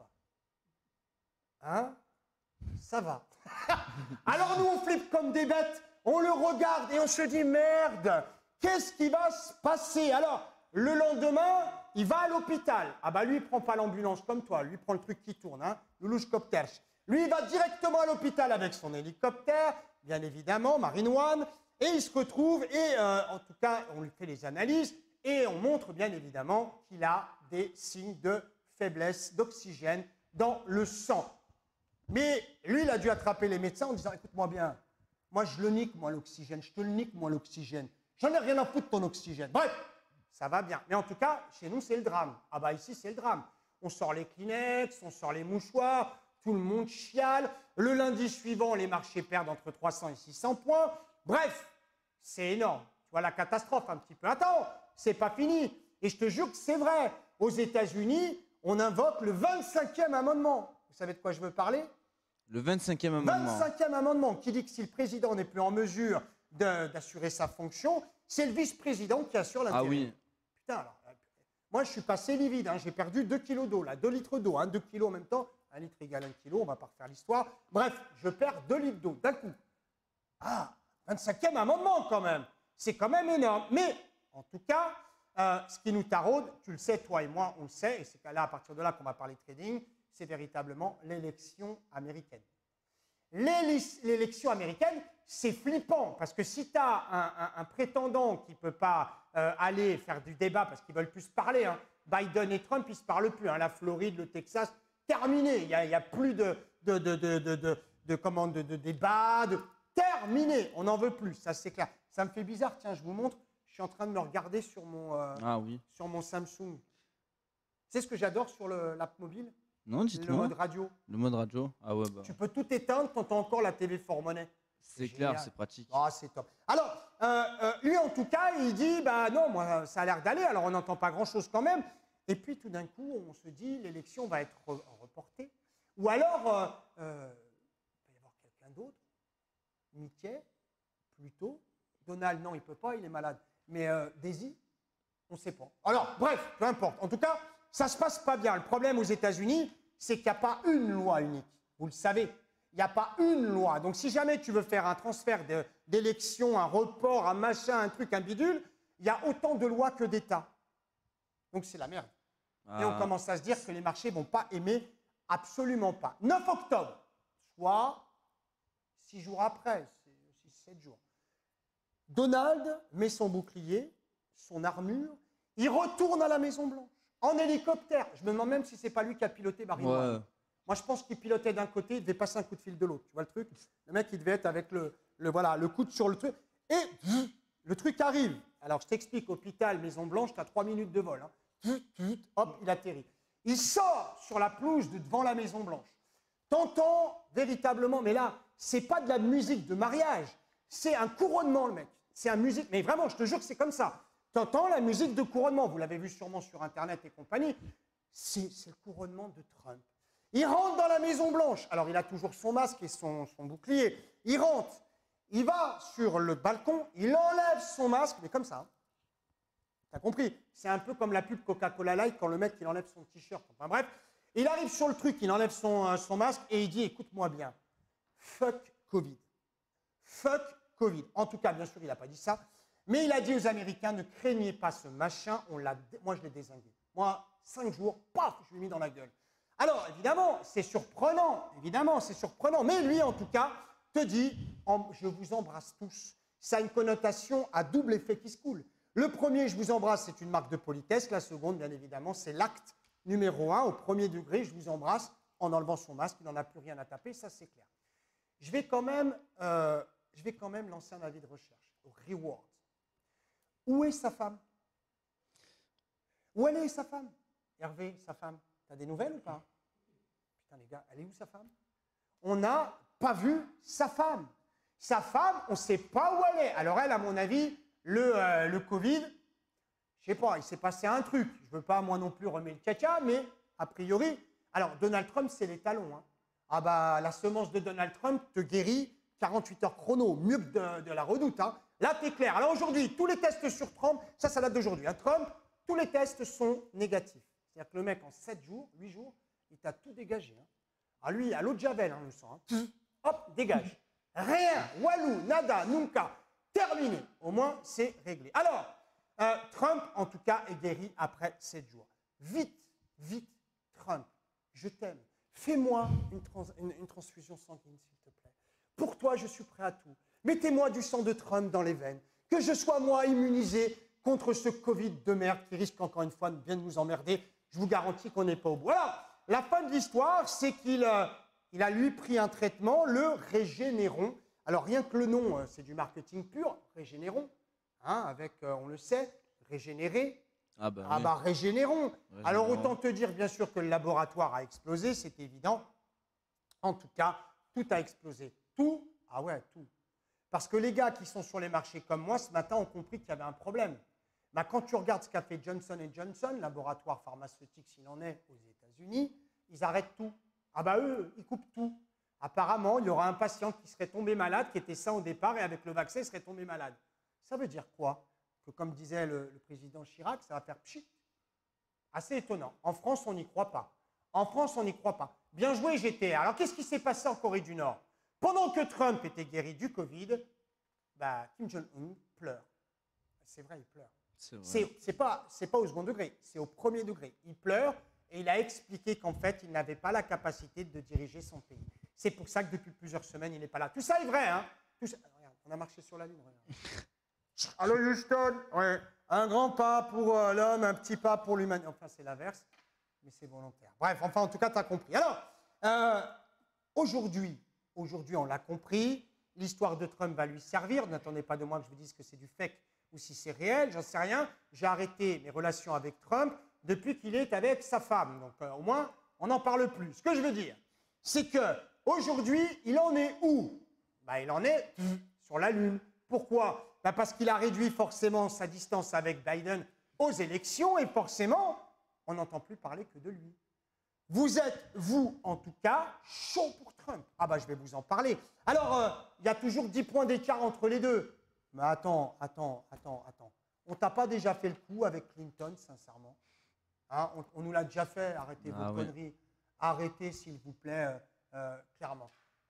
Hein? Ça va. Alors nous, on flippe comme des bêtes, on le regarde et on se dit « Merde, qu'est-ce qui va se passer ?» Alors, le lendemain, il va à l'hôpital. Ah bah lui, il ne prend pas l'ambulance comme toi, lui, il prend le truc qui tourne, hein, l'oulouchcoptère. Lui, il va directement à l'hôpital avec son hélicoptère, bien évidemment, Marine One, et il se retrouve, et en tout cas, on lui fait les analyses, et on montre bien évidemment qu'il a des signes de faiblesse d'oxygène dans le sang. Mais lui, il a dû attraper les médecins en disant « Écoute-moi bien, moi je le nique, moi l'oxygène, je te le nique, moi l'oxygène. J'en ai rien à foutre de ton oxygène. » Bref, ça va bien. Mais en tout cas, chez nous, c'est le drame. Ah bah ici, c'est le drame. On sort les Kleenex, on sort les mouchoirs, tout le monde chiale. Le lundi suivant, les marchés perdent entre 300 et 600 points. Bref, c'est énorme. Tu vois la catastrophe un petit peu. Attends, c'est pas fini. Et je te jure que c'est vrai. Aux États-Unis, on invoque le 25e amendement. Vous savez de quoi je veux parler? Le 25e amendement. 25e amendement qui dit que si le président n'est plus en mesure d'assurer sa fonction, c'est le vice-président qui assure l'intérim. Ah oui. Putain, alors, moi, je suis passé livide. Hein, j'ai perdu 2 kilos d'eau, là, 2 litres d'eau, hein, 2 kilos en même temps. 1 litre égale 1 kilo, on va pas refaire l'histoire. Bref, je perds 2 litres d'eau d'un coup. Ah, 25e amendement quand même. C'est quand même énorme. Mais, en tout cas, ce qui nous taraude, tu le sais, toi et moi, on le sait, et c'est là, à partir de là qu'on va parler trading, c'est véritablement l'élection américaine. l'élection américaine, c'est flippant, parce que si tu as un prétendant qui ne peut pas aller faire du débat, parce qu'ils veulent plus se parler, hein, Biden et Trump, ils ne se parlent plus, hein, la Floride, le Texas, terminé, il n'y a plus de débat, terminé, on n'en veut plus, ça c'est clair. Ça me fait bizarre, tiens, je vous montre, je suis en train de me regarder sur mon, Ah oui. sur mon Samsung. Tu sais ce que j'adore sur l'app mobile? Non, Le dites-moi. mode radio. Le mode radio. Ah ouais, bah. Tu peux tout éteindre, tu entends encore la TV for Money. C'est clair, génial. c'est pratique. Ah, c'est top. Alors, lui, en tout cas, il dit, bah non, moi, ça a l'air d'aller, alors on n'entend pas grand-chose quand même. Et puis, tout d'un coup, on se dit, l'élection va être reportée. Ou alors, il va y avoir quelqu'un d'autre. Mickey, plutôt. Donald, non, il ne peut pas, il est malade. Mais Daisy, on ne sait pas. Alors, bref, peu importe. En tout cas, ça ne se passe pas bien. Le problème aux États-Unis, c'est qu'il n'y a pas une loi unique. Vous le savez. Il n'y a pas une loi. Donc, si jamais tu veux faire un transfert d'élection, un report, un machin, un truc, un bidule, il y a autant de lois que d'États. Donc, c'est la merde. Et on commence à se dire que les marchés ne vont pas aimer, absolument pas. 9 octobre, soit 6 jours après, 7 jours. Donald met son bouclier, son armure, il retourne à la Maison-Blanche, en hélicoptère. Je me demande même si ce n'est pas lui qui a piloté Barry White. Moi, je pense qu'il pilotait d'un côté, il devait passer un coup de fil de l'autre. Tu vois le truc? Le mec, il devait être avec le coude sur le truc. Et le truc arrive. Alors, je t'explique, hôpital, Maison-Blanche, tu as 3 minutes de vol. Hein. Hop, il atterrit. Il sort sur la pelouse devant la Maison-Blanche. T'entends véritablement, mais là, c'est pas de la musique de mariage, c'est un couronnement, le mec. C'est un musique, mais vraiment, je te jure que c'est comme ça. T'entends la musique de couronnement, vous l'avez vu sûrement sur Internet et compagnie. C'est le couronnement de Trump. Il rentre dans la Maison-Blanche. Alors, il a toujours son masque et son bouclier. Il rentre, il va sur le balcon, il enlève son masque, mais comme ça. Hein. T'as compris? C'est un peu comme la pub Coca-Cola Light quand le mec, il enlève son t-shirt. Enfin bref, il arrive sur le truc, il enlève son masque et il dit, écoute-moi bien, fuck Covid. Fuck Covid. En tout cas, bien sûr, il n'a pas dit ça, mais il a dit aux Américains, ne craignez pas ce machin, moi, je l'ai dézingué. Moi, 5 jours, paf, je l'ai mis dans la gueule. Alors, évidemment, c'est surprenant, mais lui, en tout cas, te dit, je vous embrasse tous. Ça a une connotation à double effet qui se coule. Le premier, je vous embrasse, c'est une marque de politesse. La seconde, bien évidemment, c'est l'acte numéro 1, au premier degré, je vous embrasse, en enlevant son masque, il n'en a plus rien à taper, ça c'est clair. Je vais quand même lancer un avis de recherche, au Reward. Où est sa femme? Où elle est, sa femme? Hervé, sa femme, t'as des nouvelles ou pas? Putain les gars, elle est où sa femme? On n'a pas vu sa femme. Sa femme, on ne sait pas où elle est. Alors elle, à mon avis, le Covid, je ne sais pas, il s'est passé un truc. Je ne veux pas, moi non plus, remettre le caca, mais a priori, alors Donald Trump, c'est les talons. Hein. Ah bah, la semence de Donald Trump te guérit 48 heures chrono, mieux que de la Redoute. Hein. Là, t'es clair. Alors aujourd'hui, tous les tests sur Trump, ça date d'aujourd'hui. Hein. Trump, tous les tests sont négatifs. C'est-à-dire que le mec, en 7 jours, 8 jours, il t'a tout dégagé. Hein. À lui, à l'eau de Javel, hein, on le sent. Hein. Hop, dégage. Rien, walou, nada, nunca. Terminé. Au moins, c'est réglé. Alors, Trump, en tout cas, est guéri après 7 jours. Vite, vite, Trump, je t'aime. Fais-moi une transfusion sanguine, s'il te plaît. Pour toi, je suis prêt à tout. Mettez-moi du sang de Trump dans les veines. Que je sois, moi, immunisé contre ce Covid de merde qui risque, encore une fois, de bien nous emmerder. Je vous garantis qu'on n'est pas au bout. Alors, la fin de l'histoire, c'est qu'il a, lui, pris un traitement, le Régénéron. Alors, rien que le nom, c'est du marketing pur, Régénéron. Hein, avec, on le sait, régénérer. Ah bah, ah oui. bah Régénéron. Régénéron. Alors autant te dire bien sûr que le laboratoire a explosé, c'est évident. En tout cas, tout a explosé. Tout, ah ouais, tout. Parce que les gars qui sont sur les marchés comme moi, ce matin, ont compris qu'il y avait un problème. Bah, quand tu regardes ce qu'a fait Johnson & Johnson, laboratoire pharmaceutique s'il en est aux États-Unis, ils arrêtent tout. Ah bah eux, ils coupent tout. Apparemment, il y aura un patient qui serait tombé malade, qui était sain au départ, et avec le vaccin, il serait tombé malade. Ça veut dire quoi? Que comme disait le président Chirac, ça va faire pchit. Assez étonnant. En France, on n'y croit pas. En France, on n'y croit pas. Bien joué, GTR. Alors, qu'est-ce qui s'est passé en Corée du Nord? Pendant que Trump était guéri du Covid, bah, Kim Jong-un pleure. C'est vrai, il pleure. C'est pas au second degré, c'est au premier degré. Il pleure et il a expliqué qu'en fait, il n'avait pas la capacité de diriger son pays. C'est pour ça que depuis plusieurs semaines, il n'est pas là. Tout ça est vrai, hein. Tout ça... Regarde, on a marché sur la Lune. Regarde. Allô, Houston. Ouais. Un grand pas pour l'homme, un petit pas pour l'humanité. Enfin, c'est l'inverse, mais c'est volontaire. Bref, enfin, en tout cas, tu as compris. Alors, aujourd'hui, on l'a compris, l'histoire de Trump va lui servir. N'attendez pas de moi que je vous dise que c'est du fake ou si c'est réel, j'en sais rien. J'ai arrêté mes relations avec Trump depuis qu'il est avec sa femme. Donc, au moins, on n'en parle plus. Ce que je veux dire, c'est qu'aujourd'hui, il en est où? Il en est sur la Lune. Pourquoi? Parce qu'il a réduit forcément sa distance avec Biden aux élections et forcément, on n'entend plus parler que de lui. Vous êtes, vous, en tout cas, chaud pour Trump. Ah je vais vous en parler. Alors, il y a toujours 10 points d'écart entre les deux. Mais attends. On t'a pas déjà fait le coup avec Clinton, sincèrement? Hein, on nous l'a déjà fait. Arrêtez vos conneries. Arrêtez, s'il vous plaît, clairement.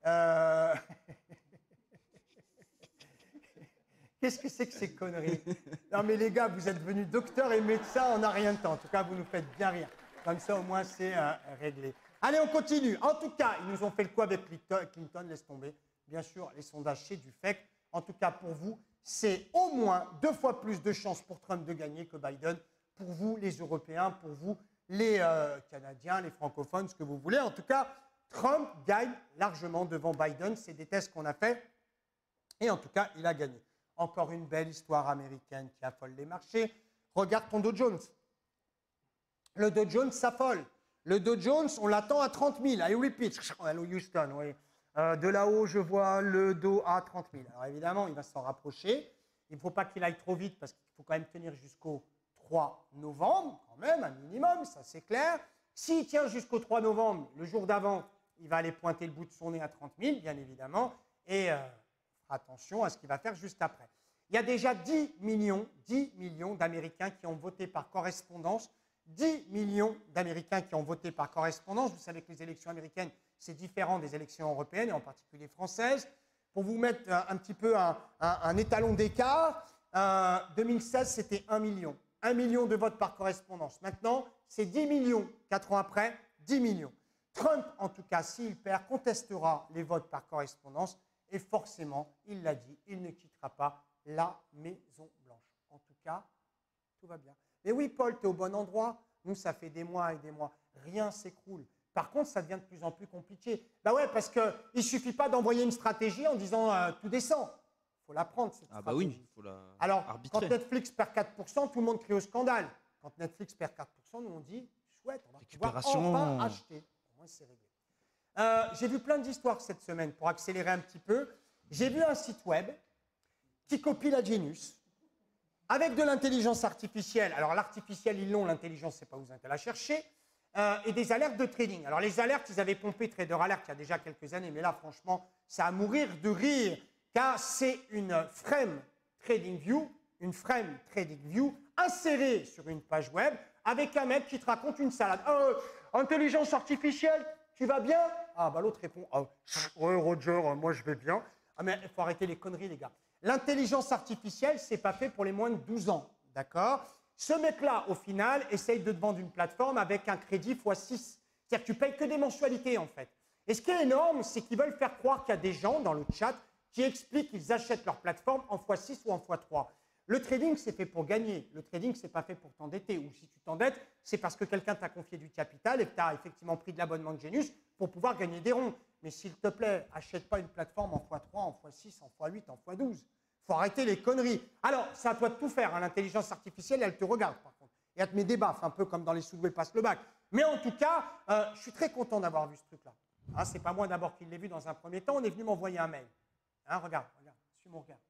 Qu'est-ce que c'est que ces conneries? Non mais les gars, vous êtes venus docteurs et médecins en n'a rien de temps. En tout cas, vous nous faites bien rire. Comme ça, au moins, c'est réglé. Allez, on continue. En tout cas, ils nous ont fait le coup avec Clinton, laisse tomber. Bien sûr, les sondages, c'est du fake. En tout cas, pour vous, c'est au moins 2 fois plus de chances pour Trump de gagner que Biden. Pour vous, les Européens, pour vous, les Canadiens, les francophones, ce que vous voulez. En tout cas, Trump gagne largement devant Biden. C'est des tests qu'on a faits. Et en tout cas, il a gagné. Encore une belle histoire américaine qui affole les marchés. Regarde ton Dow Jones. Le Dow Jones s'affole. Le Dow Jones, on l'attend à 30 000. I repeat. Hello Houston, oui. De là-haut, je vois le Dow à 30 000. Alors évidemment, il va s'en rapprocher. Il ne faut pas qu'il aille trop vite parce qu'il faut quand même tenir jusqu'au 3 novembre, quand même, un minimum, ça c'est clair. S'il tient jusqu'au 3 novembre, le jour d'avant, il va aller pointer le bout de son nez à 30 000, bien évidemment. Et attention à ce qu'il va faire juste après. Il y a déjà 10 millions d'Américains qui ont voté par correspondance. 10 millions d'Américains qui ont voté par correspondance. Vous savez que les élections américaines, c'est différent des élections européennes, et en particulier françaises. Pour vous mettre un petit peu un étalon d'écart, 2016, c'était 1 million. 1 million de votes par correspondance. Maintenant, c'est 10 millions. 4 ans après, 10 millions. Trump, en tout cas, s'il perd, contestera les votes par correspondance. Et forcément, il l'a dit, il ne quittera pas la Maison-Blanche. En tout cas, tout va bien. Mais oui, Paul, tu es au bon endroit. Nous, ça fait des mois et des mois. Rien s'écroule. Par contre, ça devient de plus en plus compliqué. Ouais, parce qu'il ne suffit pas d'envoyer une stratégie en disant tout descend. Il faut la prendre, cette stratégie. Oui, il faut la Alors, arbitrer. quand Netflix perd 4%, tout le monde crie au scandale. Quand Netflix perd 4%, nous on dit chouette, on va pouvoir enfin acheter. Au moins, c'est réglé. J'ai vu plein d'histoires cette semaine pour accélérer un petit peu. J'ai vu un site web qui copie la Genius avec de l'intelligence artificielle. Alors l'artificiel, ils l'ont, l'intelligence, c'est pas où vous allez la chercher. Et des alertes de trading. Alors les alertes, ils avaient pompé Trader Alert il y a déjà quelques années, mais là franchement, c'est à mourir de rire, car c'est une frame trading view insérée sur une page web avec un mec qui te raconte une salade. Intelligence artificielle, tu vas bien? L'autre répond, ouais Roger, moi je vais bien. Mais il faut arrêter les conneries les gars. L'intelligence artificielle, c'est pas fait pour les moins de 12 ans, d'accord? Ce mec-là, au final, essaye de te vendre une plateforme avec un crédit x6. C'est-à-dire que tu payes que des mensualités, en fait. Et ce qui est énorme, c'est qu'ils veulent faire croire qu'il y a des gens dans le chat qui expliquent qu'ils achètent leur plateforme en x6 ou en x3. Le trading, c'est fait pour gagner. Le trading, c'est pas fait pour t'endetter. Ou si tu t'endettes, c'est parce que quelqu'un t'a confié du capital et que tu as effectivement pris de l'abonnement de Genius pour pouvoir gagner des ronds. Mais s'il te plaît, achète pas une plateforme en x3, en x6, en x8, en x12. Il faut arrêter les conneries. Alors, c'est à toi de tout faire. Hein. L'intelligence artificielle, elle te regarde, par contre. Et elle te met des baffes, un peu comme dans les Soudoués passent le bac. Mais en tout cas, je suis très content d'avoir vu ce truc-là. Hein, c'est pas moi d'abord qui l'ai vu dans un premier temps. On est venu m'envoyer un mail. Hein, regarde, suis mon regard.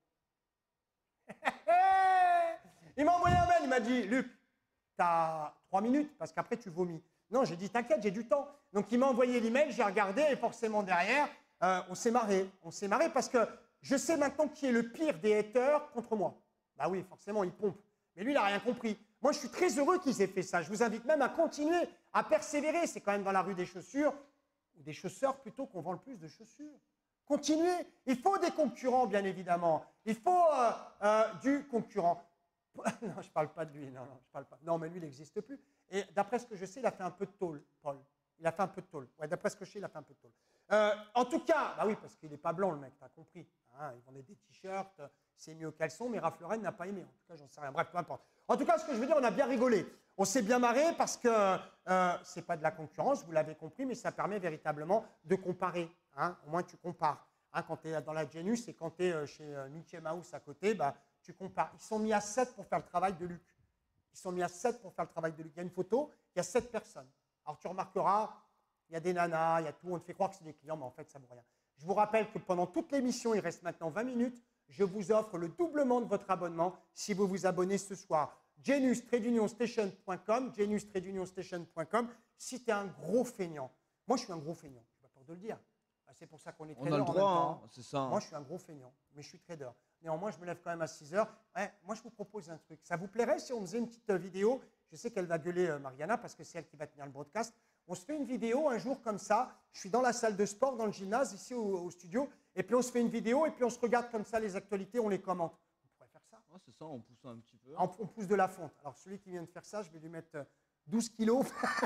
Il m'a envoyé un mail, il m'a dit, Luc, tu as 3 minutes, parce qu'après tu vomis. Non, j'ai dit, t'inquiète, j'ai du temps. Donc il m'a envoyé l'email, j'ai regardé, et forcément derrière, on s'est marré. On s'est marré parce que je sais maintenant qui est le pire des haters contre moi. Bah oui, forcément, il pompe. Mais lui, il n'a rien compris. Moi, je suis très heureux qu'ils aient fait ça. Je vous invite même à continuer, à persévérer. C'est quand même dans la rue des chaussures, ou des chausseurs plutôt, qu'on vend le plus de chaussures. Continuez. Il faut des concurrents, bien évidemment. Il faut du concurrent. Non, je ne parle pas de lui. Non, je parle pas. Non, mais lui, il n'existe plus. Et d'après ce que je sais, il a fait un peu de tôle, Paul. Il a fait un peu de tôle. Ouais, d'après ce que je sais, il a fait un peu de tôle. En tout cas, bah oui, parce qu'il n'est pas blanc, le mec, t'as compris. Hein, il vendait des t-shirts, c'est mis au caleçon, mais Ralph Lauren n'a pas aimé. En tout cas, j'en sais rien. Bref, peu importe. En tout cas, ce que je veux dire, on a bien rigolé. On s'est bien marré parce que c'est pas de la concurrence, vous l'avez compris, mais ça permet véritablement de comparer. Hein, au moins, tu compares. Hein, quand tu es dans la Genius et quand tu es chez Mickey Mouse à côté, bah, tu compares. Ils sont mis à 7 pour faire le travail de Luc. Ils sont mis à 7 pour faire le travail de Luc. Il y a une photo, il y a 7 personnes. Alors, tu remarqueras, il y a des nanas, il y a tout. On te fait croire que c'est des clients, mais en fait, ça ne vaut rien. Je vous rappelle que pendant toute l'émission, il reste maintenant 20 minutes. Je vous offre le doublement de votre abonnement si vous vous abonnez ce soir. Genius-station.com, Genius-station.com. Si tu es un gros feignant, moi je suis un gros feignant, je n'ai pas peur de le dire. C'est pour ça qu'on est trader. On a le droit, hein, c'est ça. Moi je suis un gros feignant, mais je suis trader. Néanmoins, je me lève quand même à 6 heures. Ouais, moi je vous propose un truc. Ça vous plairait si on faisait une petite vidéo? Je sais qu'elle va gueuler Mariana parce que c'est elle qui va tenir le broadcast. On se fait une vidéo un jour comme ça. Je suis dans la salle de sport, dans le gymnase, ici au studio. Et puis on se fait une vidéo et puis on se regarde comme ça les actualités, on les commente. On pourrait faire ça. Ouais, c'est ça, on pousse un petit peu. On pousse de la fonte. Alors celui qui vient de faire ça, je vais lui mettre 12 kilos.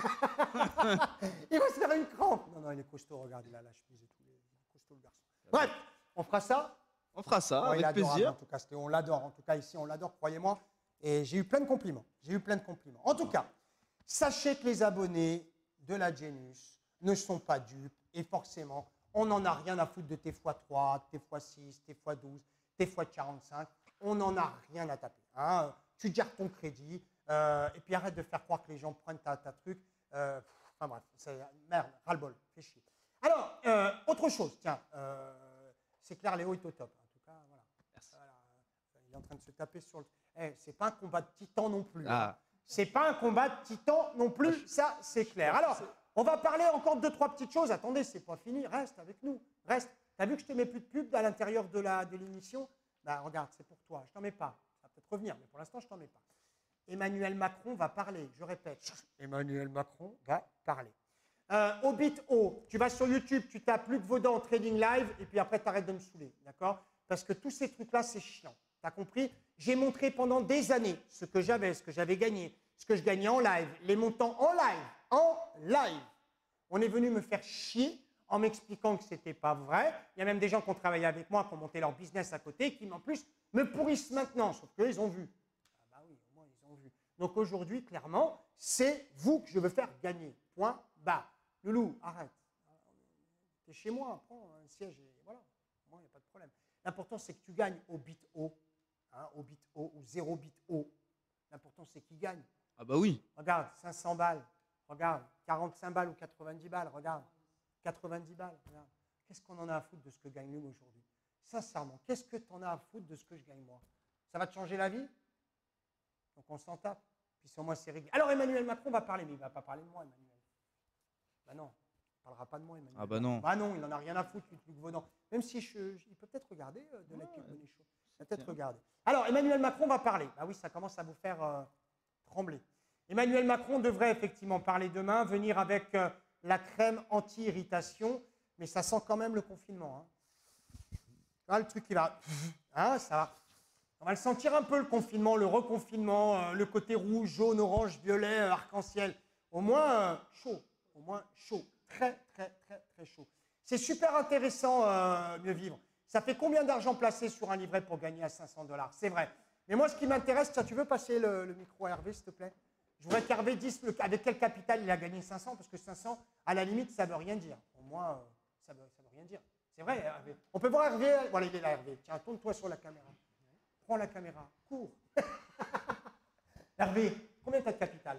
Il va se faire une crampe. Non, il est costaud, regarde, il a la chemise et tout. Il est costaud le garçon. Bref, on fera ça. On fera ça, Ouais, avec plaisir. En tout cas, on l'adore. En tout cas, ici, on l'adore, croyez-moi. Et j'ai eu plein de compliments. En tout cas, sachez que les abonnés de la Genius ne sont pas dupes. Et forcément, on n'en a rien à foutre de tes x3, tes x6, tes x12, tes x45. On n'en a rien à taper. Hein. Tu gères ton crédit. Et puis arrête de faire croire que les gens prennent ta truc. Enfin bref, merde, ras-le-bol, fais chier. Alors, autre chose, tiens, c'est clair, Léo est au top. En tout cas, voilà. Merci. Voilà. Il est en train de se taper sur le... c'est pas un combat de titan non plus. Ah. C'est pas un combat de titan non plus, ça c'est clair. Alors, on va parler encore de 2-3 petites choses. Attendez, c'est pas fini, reste avec nous, reste. T'as vu que je te mets plus de pub à l'intérieur de l'émission? Bah regarde, c'est pour toi, je t'en mets pas. Ça va peut-être revenir, mais pour l'instant, je t'en mets pas. Emmanuel Macron va parler, je répète. Emmanuel Macron va parler. Au bit O, tu vas sur YouTube, tu tapes Luc Vaudan Trading Live, et puis après, tu arrêtes de me saouler, d'accord? Parce que tous ces trucs-là, c'est chiant. Tu as compris? J'ai montré pendant des années ce que j'avais gagné, ce que je gagnais en live, les montants en live. On est venu me faire chier en m'expliquant que ce n'était pas vrai. Il y a même des gens qui ont travaillé avec moi, qui ont monté leur business à côté, qui en plus me pourrissent maintenant, sauf qu'eux, ils ont vu. Ah bah oui, au moins, ils ont vu. Donc aujourd'hui, clairement, c'est vous que je veux faire gagner. Point barre. Loulou, arrête. T'es chez moi, prends un siège et voilà. Moi, il n'y a pas de problème. L'important, c'est que tu gagnes au bit O, hein, au bit O ou 0 bit O. L'important, c'est qu'il gagne. Ah bah oui. Regarde, 500 balles. Regarde, 45 balles ou 90 balles. Regarde, 90 balles. Regarde. Qu'est-ce qu'on en a à foutre de ce que gagne nous aujourd'hui? Sincèrement, qu'est-ce que tu en as à foutre de ce que je gagne moi? Ça va te changer la vie? Donc on s'en tape. Puis sur moi, c'est réglé. Alors Emmanuel Macron va parler, mais il ne va pas parler de moi, Emmanuel. Ben non, il ne parlera pas de moi, Emmanuel. Ah bah non. Bah non, il n'en a rien à foutre, Luc Vaudan. Même si il peut peut-être regarder de l'équipe Bonnet Show. Il va peut-être regarder. Alors Emmanuel Macron va parler. Bah oui, ça commence à vous faire trembler. Emmanuel Macron devrait effectivement parler demain, venir avec la crème anti-irritation, mais ça sent quand même le confinement. Hein. Là, le truc qui va... Hein, ça va. On va le sentir un peu, le confinement, le reconfinement, le côté rouge, jaune, orange, violet, arc-en-ciel. Au moins chaud. Au moins chaud. Très, très, très, très chaud. C'est super intéressant, mieux vivre. Ça fait combien d'argent placé sur un livret pour gagner à 500 $? C'est vrai. Mais moi, ce qui m'intéresse, tu veux passer le micro à Hervé, s'il te plaît? Je voudrais qu'Hervé dise avec quel capital il a gagné 500, parce que 500, à la limite, ça ne veut rien dire. Pour moi, ça veut rien dire. C'est vrai, Hervé. On peut voir Hervé. Voilà, il est là, Hervé. Tiens, tourne-toi sur la caméra. Prends la caméra. Cours. Hervé, combien tu as de capital?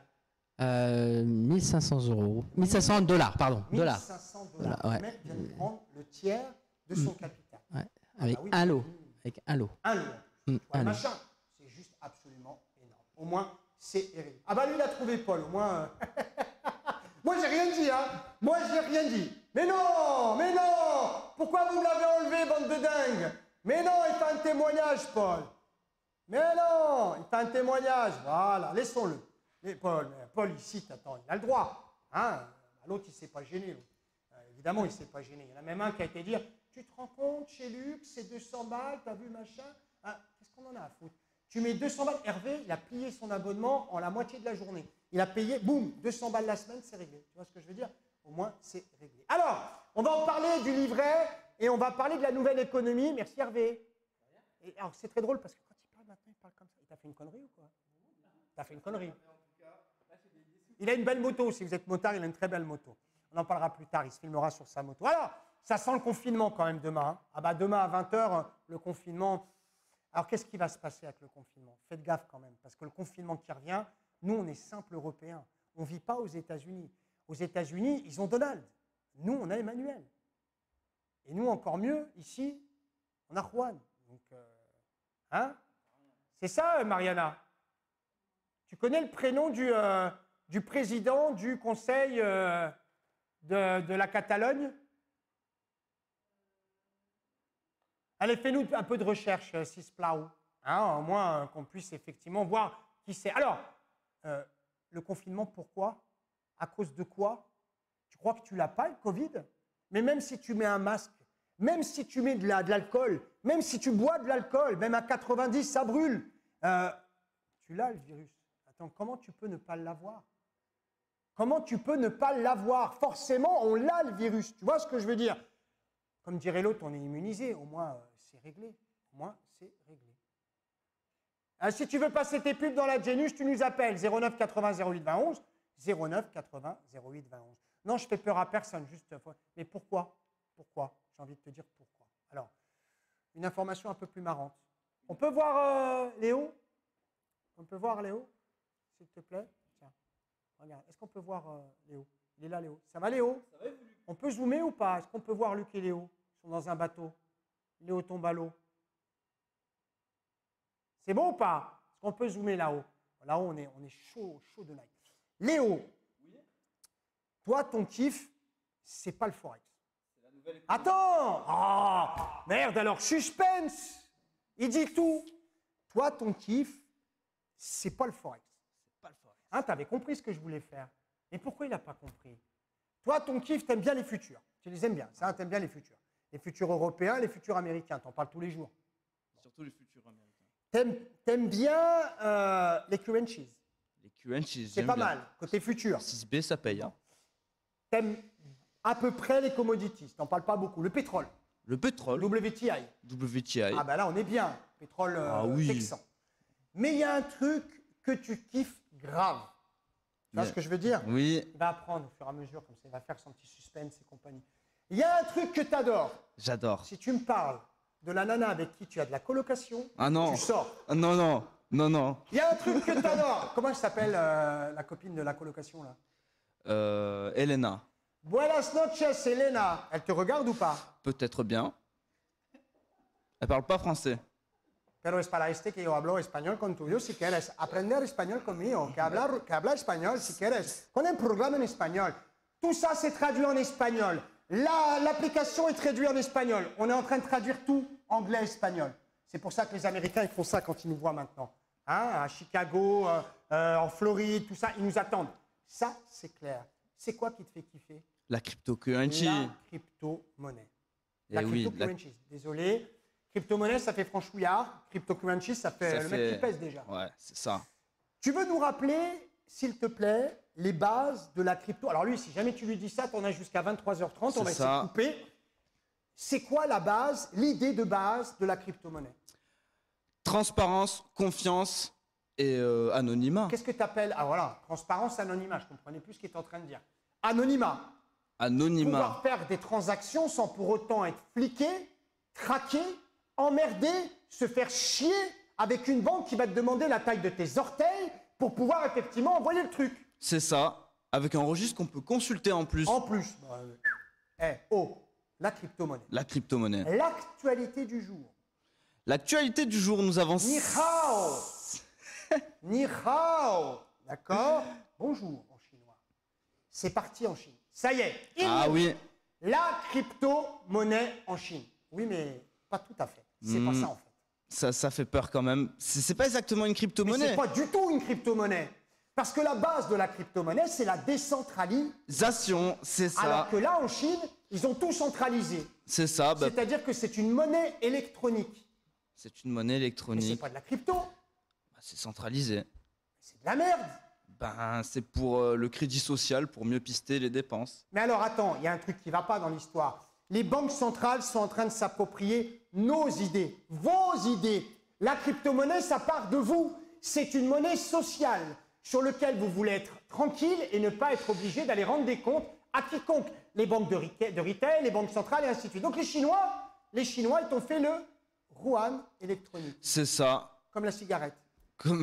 1500 €. 1500 $, pardon. 1500 $. Voilà, ouais. Le mec vient de prendre le tiers de son capital. Ouais. Ah Avec bah oui, un lot. Avec un lot. Un lot. Un Ouais, lot. machin. C'est juste absolument énorme. Au moins, c'est hérité. Ah bah lui, il a trouvé Paul. Au moins... Moi, j'ai rien dit, hein. Moi, j'ai rien dit. Mais non. Pourquoi vous me l'avez enlevé, bande de dingues? Mais non, il fait un témoignage, Paul. Mais non, il fait un témoignage. Voilà, laissons-le. Mais Paul, ici, attends, il a le droit. Hein. L'autre, il ne s'est pas gêné. Évidemment, il ne s'est pas gêné. Il y en a même un qui a été dire, tu te rends compte, chez Luc, c'est 200 balles, t'as vu, machin. Hein, qu'est-ce qu'on en a à foutre? Tu mets 200 balles. Hervé, il a plié son abonnement en la moitié de la journée. Il a payé, boum, 200 balles la semaine, c'est réglé. Tu vois ce que je veux dire? Au moins, c'est réglé. Alors, on va en parler du livret et on va parler de la nouvelle économie. Merci Hervé. Et alors, c'est très drôle parce que quand il parle maintenant, il parle comme ça. Il t'a fait une connerie ou quoi? T'as fait une connerie. Il a une belle moto. Si vous êtes motard, il a une très belle moto. On en parlera plus tard. Il se filmera sur sa moto. Alors, ça sent le confinement quand même demain. Hein. Ah bah demain à 20h, le confinement. Alors, qu'est-ce qui va se passer avec le confinement? Faites gaffe quand même, parce que le confinement qui revient, nous, on est simples Européens. On ne vit pas aux États-Unis. Aux États-Unis, ils ont Donald. Nous, on a Emmanuel. Et nous, encore mieux, ici, on a Juan. Donc, hein? C'est ça, Mariana? Tu connais le prénom du président du Conseil de la Catalogne? Allez, fais-nous un peu de recherche, Sisplau, hein, au moins qu'on puisse effectivement voir qui c'est. Alors, le confinement, pourquoi? À cause de quoi? Tu crois que tu l'as pas, le Covid? Mais même si tu mets un masque, même si tu mets de l'alcool, même si tu bois de l'alcool, même à 90, ça brûle. Tu l'as, le virus. Attends, comment tu peux ne pas l'avoir? Comment tu peux ne pas l'avoir? Forcément, on l'a, le virus. Tu vois ce que je veux dire? Comme dirait l'autre, on est immunisé. Au moins, c'est réglé. Au moins, c'est réglé. Si tu veux passer tes pubs dans la Genus, tu nous appelles 09 80 08 20 11. 09 80 08 20 11. Non, je fais peur à personne, juste. Mais pourquoi? Pourquoi? J'ai envie de te dire pourquoi. Alors, une information un peu plus marrante. On peut voir Léo? On peut voir Léo, s'il te plaît? Tiens, regarde. Est-ce qu'on peut voir Léo? Il est là, Léo. Ça va, Léo? Ça va, on peut zoomer ou pas? Est-ce qu'on peut voir Luc et Léo? Ils sont dans un bateau. Léo tombe à l'eau. C'est bon ou pas? Est-ce qu'on peut zoomer là-haut? Là-haut, on est chaud de night. Léo, oui, toi, ton kiff, c'est pas le Forex. La nouvelle... Attends! Oh, merde, alors, suspense! Il dit tout. Toi, ton kiff, c'est pas le Forex. C'est pas le Forex. Hein, t'avais compris ce que je voulais faire. Mais pourquoi il n'a pas compris? Toi, ton kiff, t'aimes bien les futurs. Tu les aimes bien. Ça, t'aimes bien les futurs. Les futurs européens, les futurs américains. T'en parles tous les jours. Surtout les futurs américains. T'aimes bien les currencies. Les currencies, c'est pas bien. Mal, côté futur. 6B, ça paye. Hein. T'aimes à peu près les commodities. T'en parles pas beaucoup. Le pétrole. Le pétrole. WTI. WTI. Ah ben là, on est bien. Pétrole oui. texan. Mais il y a un truc que tu kiffes grave. Tu vois ce que je veux dire? Oui. Il va apprendre au fur et à mesure, comme ça, il va faire son petit suspense et compagnie. Il y a un truc que tu adores. J'adore. Si tu me parles de la nana avec qui tu as de la colocation, tu sors. Ah non, non, non, non. Il y a un truc que tu adores. Comment elle s'appelle la copine de la colocation là? Elena. Buenas noches, Elena. Elle te regarde ou pas? Peut-être bien. Elle parle pas français. Pero es para este que yo hablo español con tuyo si quieres. Aprender español conmigo, que habla español si quieres. Con un programme en espagnol. Tout ça, c'est traduit en espagnol. L'application est traduite en espagnol. On est en train de traduire tout anglais-espagnol. C'est pour ça que les Américains ils font ça quand ils nous voient maintenant. Hein, à Chicago, en Floride, tout ça, ils nous attendent. Ça, c'est clair. C'est quoi qui te fait kiffer? La cryptocurrency. La crypto-monnaie. La crypto-currency. Désolé. Crypto-monnaie, ça fait franchouillard. Crypto-currency, ça fait le mec qui pèse déjà. Ouais, c'est ça. Tu veux nous rappeler, s'il te plaît, les bases de la crypto? Alors lui, si jamais tu lui dis ça, tu en as jusqu'à 23h30, on va essayer de couper. C'est quoi la base, l'idée de base de la crypto-monnaie? Transparence, confiance et anonymat. Qu'est-ce que tu appelles? Ah voilà, transparence, anonymat. Je ne comprenais plus ce qu'il est en train de dire. Anonymat. Anonymat. Pouvoir faire des transactions sans pour autant être fliqué, traqué, emmerdé, se faire chier avec une banque qui va te demander la taille de tes orteils pour pouvoir effectivement envoyer le truc. C'est ça, avec un registre qu'on peut consulter en plus. En plus. La crypto-monnaie. La crypto-monnaie. L'actualité du jour. L'actualité du jour, nous avons... Ni hao. Ni hao. D'accord? Bonjour en chinois. C'est parti en Chine. Ça y est. Oui. La crypto-monnaie en Chine. Oui, mais pas tout à fait. C'est pas ça en fait. Ça fait peur quand même. C'est pas exactement une crypto-monnaie. C'est pas du tout une crypto-monnaie. Parce que la base de la crypto-monnaie, c'est la décentralisation. C'est ça. Alors que là, en Chine, ils ont tout centralisé. C'est ça. C'est-à-dire que c'est une monnaie électronique. C'est une monnaie électronique. Mais c'est pas de la crypto. C'est centralisé. C'est de la merde. Ben, c'est pour le crédit social, pour mieux pister les dépenses. Mais alors attends, il y a un truc qui ne va pas dans l'histoire. Les banques centrales sont en train de s'approprier nos idées, vos idées. La crypto-monnaie, ça part de vous. C'est une monnaie sociale sur laquelle vous voulez être tranquille et ne pas être obligé d'aller rendre des comptes à quiconque. Les banques de retail, les banques centrales et ainsi de suite. Donc les Chinois, ils t'ont fait le yuan électronique, C'est ça, comme la cigarette. comme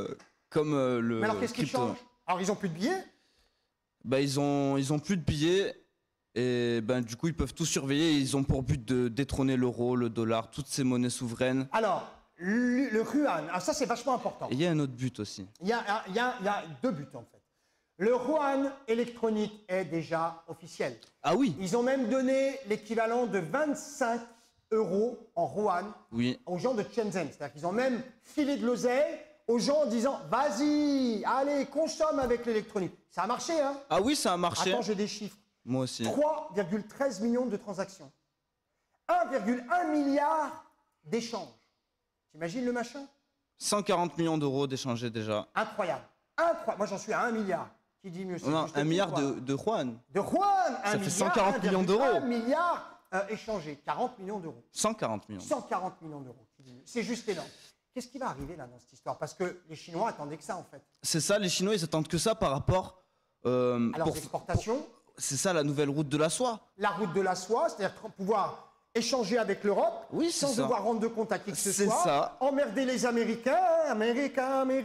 le Mais alors qu'est-ce qu'ils crypto. changent? Alors ils n'ont plus de billets. Bah, ils ont plus de billets et ben du coup ils peuvent tout surveiller. Ils ont pour but de détrôner l'euro, le dollar, toutes ces monnaies souveraines. Alors, le yuan, ça c'est vachement important. Et il y a un autre but aussi. Il y a deux buts en fait. Le yuan électronique est déjà officiel. Ah oui, Ils ont même donné l'équivalent de 25 € en yuan oui. aux gens de Shenzhen. C'est-à-dire qu'ils ont même filé de l'oseille aux gens en disant « Vas-y, allez, consomme avec l'électronique ». Ça a marché, hein? Ah oui, ça a marché. Attends, j'ai des chiffres. Moi aussi. 3,13 millions de transactions. 1,1 milliard d'échanges. T'imagines le machin? 140 millions d'euros d'échangés déjà. Incroyable. Incroyable. Moi, j'en suis à 1 milliard. Qui dit mieux? Non, juste 1 le milliard prix, quoi. de yuan. De yuan, Ça fait 140 millions d'euros. 1 milliard échangés. 40 millions d'euros. 140 millions. 140 millions d'euros. C'est juste énorme. Qu'est-ce qui va arriver là dans cette histoire? Parce que les Chinois attendaient que ça en fait. C'est ça, les Chinois, ils attendent que ça par rapport. Alors, exportations, C'est ça la nouvelle route de la soie. la route de la soie, c'est-à-dire pouvoir échanger avec l'Europe Oui, c'est sans ça. devoir rendre de compte à qui que ce C'est soit. ça. Emmerder les Américains, Amérique,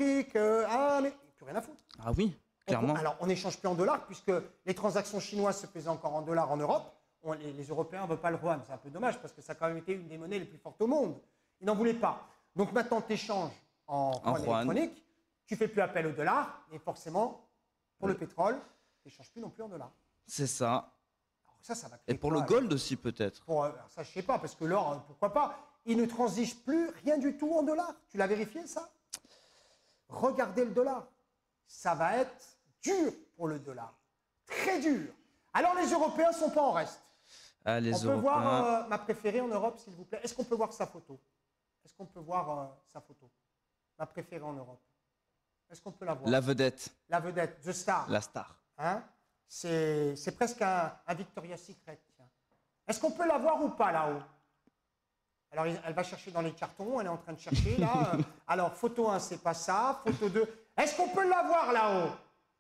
plus rien à foutre. Ah oui, clairement. Alors, on n'échange plus en dollars puisque les transactions chinoises se faisaient encore en dollars en Europe. Les Européens ne veulent pas le yuan. C'est un peu dommage parce que ça a quand même été une des monnaies les plus fortes au monde. Ils n'en voulaient pas. Donc maintenant, tu échanges en yuan électronique. Tu ne fais plus appel au dollar. Et forcément, pour le pétrole, tu n'échanges plus non plus en dollars. C'est ça. Alors ça va créer Et pour quoi, le gold aussi peut-être. alors ça, je ne sais pas, parce que l'or, pourquoi pas? Il ne transige plus rien du tout en dollars. Tu l'as vérifié, ça? Regardez le dollar. Ça va être dur pour le dollar. Très dur. Alors, les Européens ne sont pas en reste. Ah, les On peut Européens. voir ma préférée en Europe, s'il vous plaît. Est-ce qu'on peut voir sa photo? Est-ce qu'on peut voir sa photo? Ma préférée en Europe. Est-ce qu'on peut la voir? La vedette, La vedette, The Star. la star. Hein? C'est presque un Victoria's Secret. Tiens. Est-ce qu'on peut la voir ou pas là-haut? Alors, elle va chercher dans les cartons, elle est en train de chercher là. Alors, photo 1, c'est pas ça. Photo 2, est-ce qu'on peut la voir là-haut?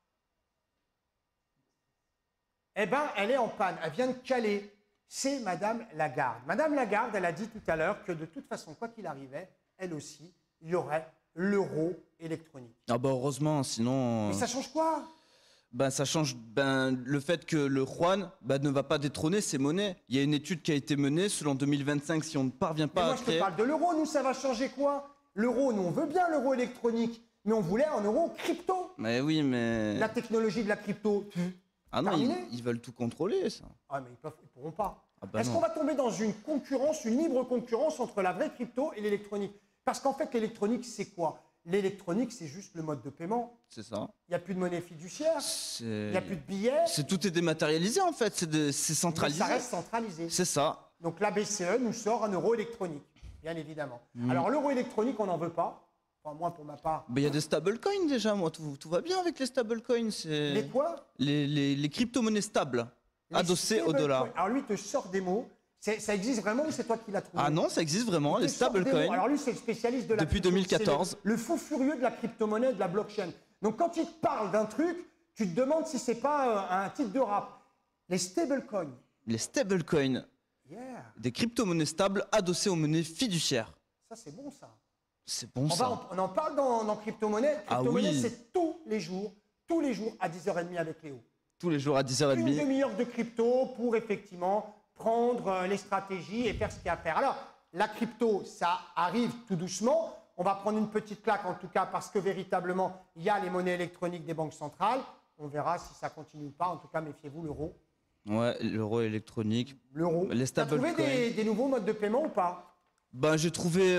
Eh bien, elle est en panne, elle vient de caler. C'est Madame Lagarde. Madame Lagarde, elle a dit tout à l'heure que de toute façon, quoi qu'il arrivait, elle aussi, il y aurait l'euro électronique. Ah bah heureusement, sinon. Mais ça change quoi? Ben, ça change le fait que le yuan ne va pas détrôner ces monnaies. Il y a une étude qui a été menée, selon 2025, si on ne parvient Mais pas moi, à je te créer... parle de l'euro, nous, ça va changer quoi? L'euro, nous, on veut bien l'euro électronique, mais on voulait un euro crypto. Mais oui, mais... La technologie de la crypto, Ah non, terminé. ils veulent tout contrôler, ça. ah, mais ils pourront pas. Ah bah Est-ce non. qu'on va tomber dans une concurrence, une libre concurrence entre la vraie crypto et l'électronique? Parce qu'en fait, l'électronique, c'est quoi? L'électronique, c'est juste le mode de paiement. C'est ça. Il n'y a plus de monnaie fiduciaire, il n'y a plus de billets, Tout est dématérialisé, en fait. C'est mais centralisé. ça reste centralisé. C'est ça. Donc la BCE nous sort un euro électronique, bien évidemment. Alors l'euro électronique, on n'en veut pas. Enfin, moi, pour ma part. Ben, il y a des stablecoins déjà, moi. Tout va bien avec les stablecoins. Les quoi? Les crypto-monnaies stables, Les adossées au stablecoins. dollar. Alors lui, il te sort des mots. Ça existe vraiment ou c'est toi qui l'as trouvé? Ah non, ça existe vraiment, Il les te sort des mots. stablecoins. Alors lui, c'est le spécialiste de la Depuis crypto. 2014. C'est le fou furieux de la crypto-monnaie, de la blockchain. Donc quand il te parle d'un truc, tu te demandes si c'est pas un titre de rap. Les stablecoins. Les stablecoins, Yeah. des crypto-monnaies stables adossées aux monnaies fiduciaires. Ça, c'est bon, ça. C'est bon ça. On en parle dans crypto-monnaie. Ah Crypto-monnaie, oui. c'est tous les jours à 10h30 avec Léo. Tous les jours à Une 10h30. demi-heure de crypto pour effectivement prendre les stratégies et faire ce qu'il y a à faire. Alors, la crypto, ça arrive tout doucement. On va prendre une petite claque en tout cas parce que véritablement, il y a les monnaies électroniques des banques centrales. On verra si ça continue ou pas. En tout cas, méfiez-vous, l'euro. Ouais, l'euro électronique. L'euro. Les T'as trouvé stablecoins. des nouveaux modes de paiement ou pas? Ben, j'ai trouvé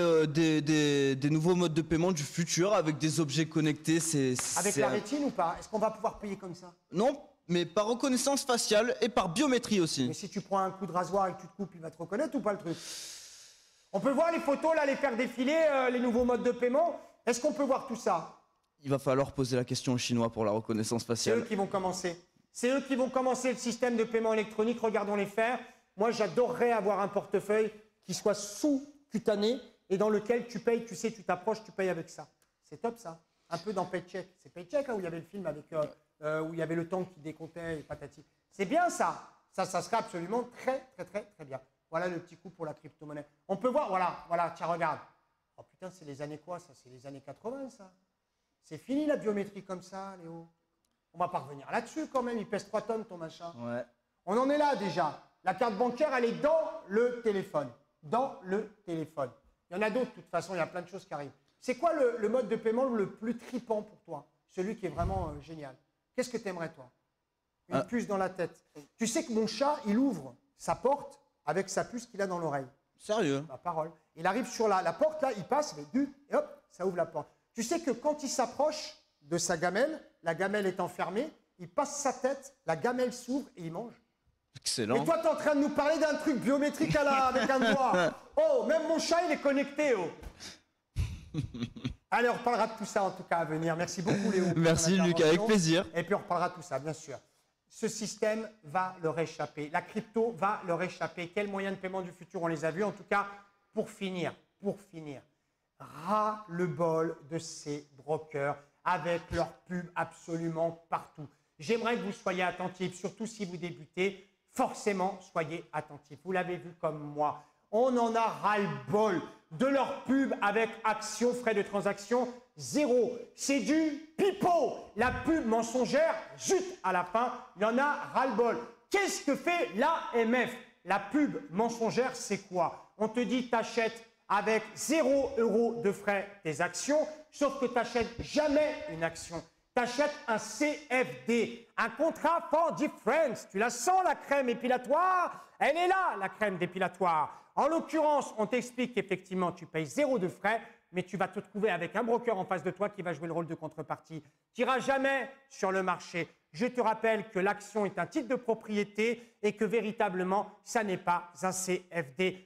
des nouveaux modes de paiement du futur avec des objets connectés. Avec la rétine ou pas? Est-ce qu'on va pouvoir payer comme ça? Non, mais par reconnaissance faciale et par biométrie aussi. Mais si tu prends un coup de rasoir et que tu te coupes, il va te reconnaître ou pas le truc? On peut voir les photos, là, les faire défiler, les nouveaux modes de paiement. Est-ce qu'on peut voir tout ça? il va falloir poser la question aux Chinois pour la reconnaissance C'est eux faciale. qui vont commencer. C'est eux qui vont commencer le système de paiement électronique. Regardons-les faire. Moi, j'adorerais avoir un portefeuille qui soit sous-cutané et dans lequel tu payes, tu sais, tu t'approches, tu payes avec ça. C'est top, ça. Un peu dans Paycheck. C'est Paycheck, là, où il y avait le film avec, où il y avait le temps qui décomptait et patati. C'est bien, ça. Ça serait absolument très bien. Voilà le petit coup pour la crypto-monnaie. On peut voir, voilà, tiens, regarde. Oh putain, c'est les années quoi, ça? C'est les années 80, ça. C'est fini, la biométrie comme ça, Léo. On va pas revenir là-dessus, quand même. Il pèse 3 tonnes, ton machin. Ouais. On en est là, déjà. La carte bancaire, elle est dans le téléphone. Dans le téléphone. Il y en a d'autres, de toute façon, il y a plein de choses qui arrivent. C'est quoi le mode de paiement le plus tripant pour toi? Celui qui est vraiment génial. Qu'est-ce que tu aimerais, toi? Une puce dans la tête. Tu sais que mon chat, il ouvre sa porte avec sa puce qu'il a dans l'oreille. Sérieux? Ma parole. Il arrive sur la porte, là, il passe, il fait et hop, ça ouvre la porte. Tu sais que quand il s'approche de sa gamelle, la gamelle est enfermée, il passe sa tête, la gamelle s'ouvre et il mange. Excellent. Mais toi, tu es en train de nous parler d'un truc biométrique avec un doigt. Oh, même mon chat, il est connecté. Oh. Allez, on reparlera de tout ça en tout cas à venir. Merci beaucoup, Léo. pour ton Merci, Lucas, avec intervention. plaisir. Et puis on reparlera de tout ça, bien sûr. Ce système va leur échapper. La crypto va leur échapper. Quels moyens de paiement du futur on les a vus? En tout cas, pour finir, ras le bol de ces brokers avec leurs pubs absolument partout. J'aimerais que vous soyez attentifs, surtout si vous débutez. Forcément, soyez attentifs. Vous l'avez vu comme moi. On en a ras-le-bol de leurs pubs avec actions, frais de transaction, zéro. C'est du pipeau. La pub mensongère, zut, à la fin, il y en a ras-le-bol. Qu'est-ce que fait l'AMF? La pub mensongère, c'est quoi? On te dit, t'achètes avec 0 € de frais tes actions, sauf que tu n'achètes jamais une action. Tu achètes un CFD, un contrat for difference. Tu la sens, la crème épilatoire? Elle est là, la crème dépilatoire. En l'occurrence, on t'explique qu'effectivement, tu payes 0 de frais, mais tu vas te trouver avec un broker en face de toi qui va jouer le rôle de contrepartie. Tu n'iras jamais sur le marché. Je te rappelle que l'action est un titre de propriété et que véritablement, ça n'est pas un CFD.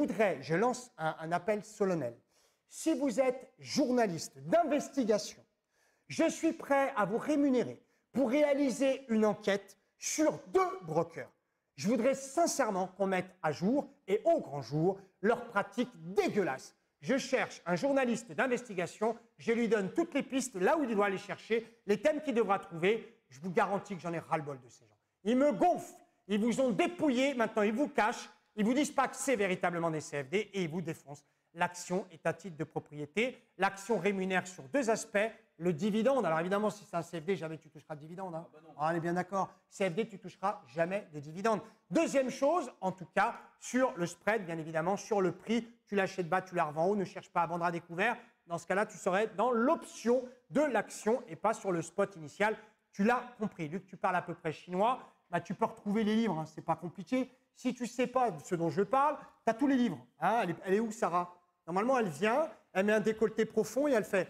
Je lance un appel solennel. Si vous êtes journaliste d'investigation, je suis prêt à vous rémunérer pour réaliser une enquête sur 2 brokers. Je voudrais sincèrement qu'on mette à jour et au grand jour leurs pratiques dégueulasses. Je cherche un journaliste d'investigation, je lui donne toutes les pistes là où il doit aller chercher, les thèmes qu'il devra trouver. Je vous garantis que j'en ai ras-le-bol de ces gens. Ils me gonflent, ils vous ont dépouillé, maintenant ils vous cachent, ils vous disent pas que c'est véritablement des CFD et ils vous défoncent. L'action est un titre de propriété. L'action rémunère sur 2 aspects. Le dividende, alors évidemment, si c'est un CFD, jamais tu toucheras de dividende. Hein. On est bien d'accord. CFD, tu toucheras jamais de dividende. Deuxième chose, en tout cas, sur le spread, bien évidemment, sur le prix, tu l'achètes bas, tu la revends haut, ne cherche pas à vendre à découvert. Dans ce cas-là, tu serais dans l'option de l'action et pas sur le spot initial. Tu l'as compris. Luc, tu parles à peu près chinois. Bah, tu peux retrouver les livres, hein, c'est pas compliqué. Si tu ne sais pas de ce dont je parle, tu as tous les livres. Hein. Elle est où, Sarah? Normalement, elle vient, elle met un décolleté profond et elle fait.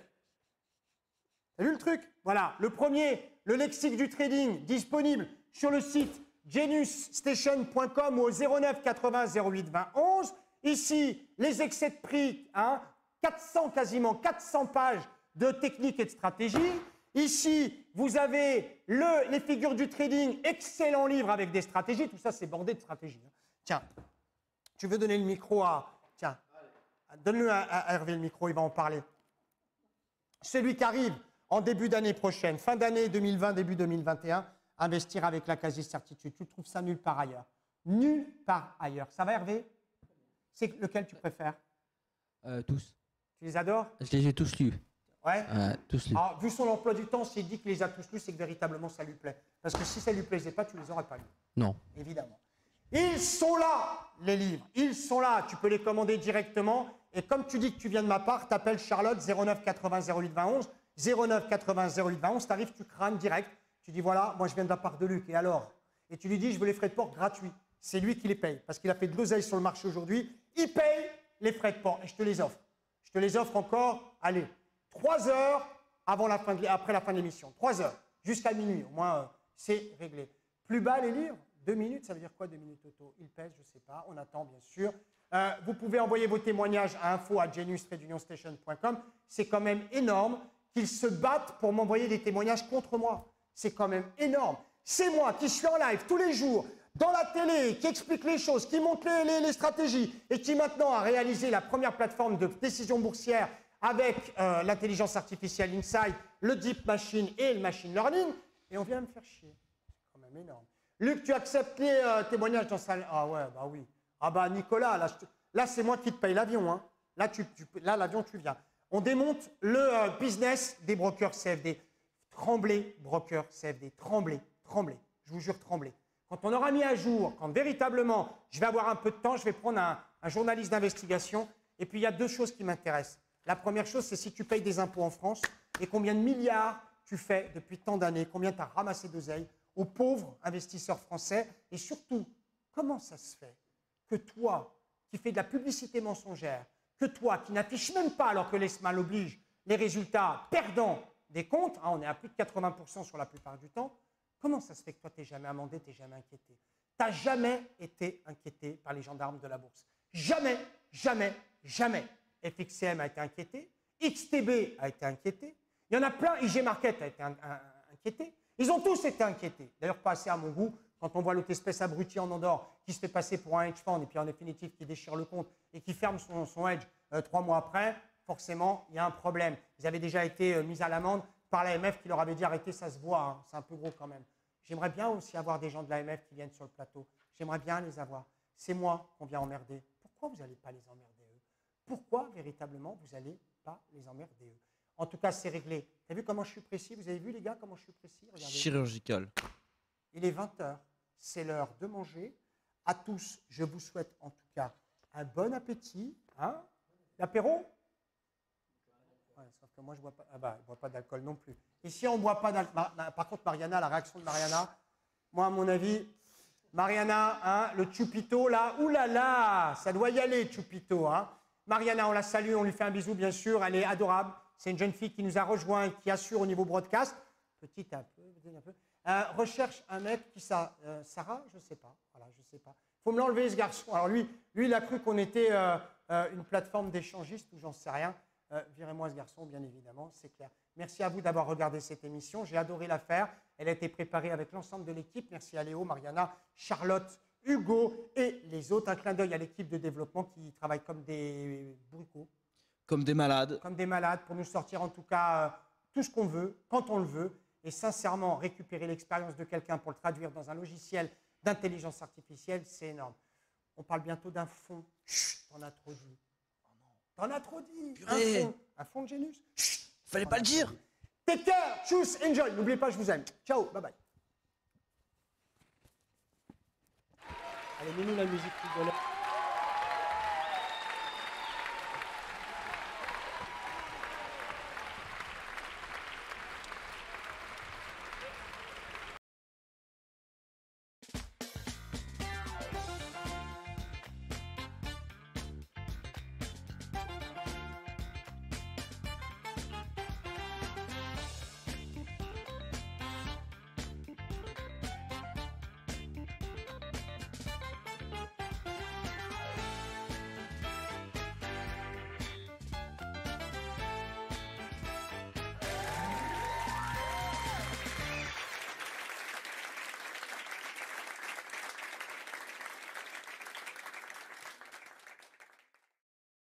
T'as vu le truc? Voilà, le premier, le lexique du trading, disponible sur le site genusstation.com ou au 09 80 08 20 11. Ici, les excès de prix, hein, quasiment 400 pages de techniques et de stratégies. Ici, vous avez les figures du trading, excellent livre avec des stratégies. Tout ça, c'est bordé de stratégies. Tiens, tu veux donner le micro à... Tiens, donne-le à Hervé le micro, il va en parler. Celui qui arrive en début d'année prochaine, fin d'année 2020, début 2021, investir avec la quasi-certitude. Tu trouves ça nulle part ailleurs. Nulle part ailleurs. Ça va, Hervé? C'est lequel tu préfères? Tous. Tu les adores? Je les ai tous lus. Ouais. Tous lus. Alors, vu son emploi du temps, s'il dit qu'il les a tous lus, c'est que véritablement ça lui plaît. Parce que si ça ne lui plaisait pas, tu ne les aurais pas lus. Non. Évidemment. Ils sont là, les livres. Ils sont là. Tu peux les commander directement. Et comme tu dis que tu viens de ma part, tu appelles Charlotte 09 80 08 20 11. 09 80 08 20 11. Tu arrives, tu crânes direct. Tu dis voilà, moi je viens de la part de Luc. Et alors? Et tu lui dis je veux les frais de port gratuits. C'est lui qui les paye. Parce qu'il a fait de l'oseille sur le marché aujourd'hui. Il paye les frais de port. Et je te les offre. Je te les offre encore, allez, 3 heures après la fin de l'émission. 3 heures. Jusqu'à minuit. Au moins, c'est réglé. Plus bas les livres? 2 minutes, ça veut dire quoi 2 minutes auto? Il pèse, je ne sais pas, on attend bien sûr. Vous pouvez envoyer vos témoignages à info@genius-station.com. C'est quand même énorme qu'ils se battent pour m'envoyer des témoignages contre moi. C'est quand même énorme. C'est moi qui suis en live tous les jours, dans la télé, qui explique les choses, qui montre les stratégies et qui maintenant a réalisé la première plateforme de décision boursière avec l'intelligence artificielle Inside, le Deep Machine et le Machine Learning. Et on vient me faire chier. C'est quand même énorme. Luc, tu acceptes les témoignages dans sa... Ah ouais, bah oui. Ah bah Nicolas, là c'est moi qui te paye l'avion. Hein. Là, l'avion, tu viens. On démonte le business des brokers CFD. Tremblez, brokers CFD. Tremblez. Je vous jure, tremblez. Quand on aura mis à jour, quand véritablement je vais avoir un peu de temps, je vais prendre un journaliste d'investigation. Et puis il y a deux choses qui m'intéressent. La première chose, c'est si tu payes des impôts en France et combien de milliards tu fais depuis tant d'années, combien tu as ramassé d'oseille aux pauvres investisseurs français. Et surtout, comment ça se fait que toi, qui fais de la publicité mensongère, que toi, qui n'affiches même pas, alors que l'ESMA l'oblige, les résultats perdants des comptes, hein, on est à plus de 80% sur la plupart du temps, comment ça se fait que toi, tu n'es jamais amendé, tu n'es jamais inquiété? Tu n'as jamais été inquiété par les gendarmes de la bourse. Jamais, jamais, jamais. FXCM a été inquiété, XTB a été inquiété, il y en a plein, IG Market a été inquiété. Ils ont tous été inquiétés. D'ailleurs, pas assez à mon goût, quand on voit l'autre espèce abruti en Andorre qui se fait passer pour un hedge fund et puis en définitive qui déchire le compte et qui ferme son hedge 3 mois après, forcément, il y a un problème. Ils avaient déjà été mis à l'amende par l'AMF qui leur avait dit arrêtez, ça se voit, hein, c'est un peu gros quand même. J'aimerais bien aussi avoir des gens de l'AMF qui viennent sur le plateau. J'aimerais bien les avoir. C'est moi qu'on vient emmerder. Pourquoi vous n'allez pas les emmerder eux? Pourquoi véritablement vous n'allez pas les emmerder eux? En tout cas, c'est réglé. Tu as vu comment je suis précis? Vous avez vu les gars comment je suis précis? Regardez. Chirurgical. Il est 20h. C'est l'heure de manger. À tous, je vous souhaite en tout cas un bon appétit. Hein? L'apéro? Ouais, sauf que moi, je ne bois pas, bois pas d'alcool non plus. Ici, on ne boit pas d'alcool. Par contre, Mariana, la réaction de Mariana, moi, à mon avis, Mariana, hein, le Chupito, là, oulala, ça doit y aller, Chupito. Hein. Mariana, on la salue, on lui fait un bisou, bien sûr. Elle est adorable. C'est une jeune fille qui nous a rejoint et qui assure au niveau broadcast. Petite un peu. Recherche un mec qui ça. Sarah, je ne sais pas. Voilà, je sais pas. Il faut me l'enlever, ce garçon. Alors lui, il a cru qu'on était une plateforme d'échangistes ou j'en sais rien. Virez-moi ce garçon, bien évidemment, c'est clair. Merci à vous d'avoir regardé cette émission. J'ai adoré la faire. Elle a été préparée avec l'ensemble de l'équipe. Merci à Léo, Mariana, Charlotte, Hugo et les autres. Un clin d'œil à l'équipe de développement qui travaille comme des bourricots. Comme des malades. Comme des malades pour nous sortir en tout cas tout ce qu'on veut, quand on le veut. Et sincèrement, récupérer l'expérience de quelqu'un pour le traduire dans un logiciel d'intelligence artificielle, c'est énorme. On parle bientôt d'un fond. Chut, t'en as trop dit. T'en as trop dit. Purée. Un fond de Génus. Chut, Fallait pas le dire. Take care, choose, enjoy. N'oubliez pas, je vous aime. Ciao, bye bye. Allez, mets-nous la musique rigolote.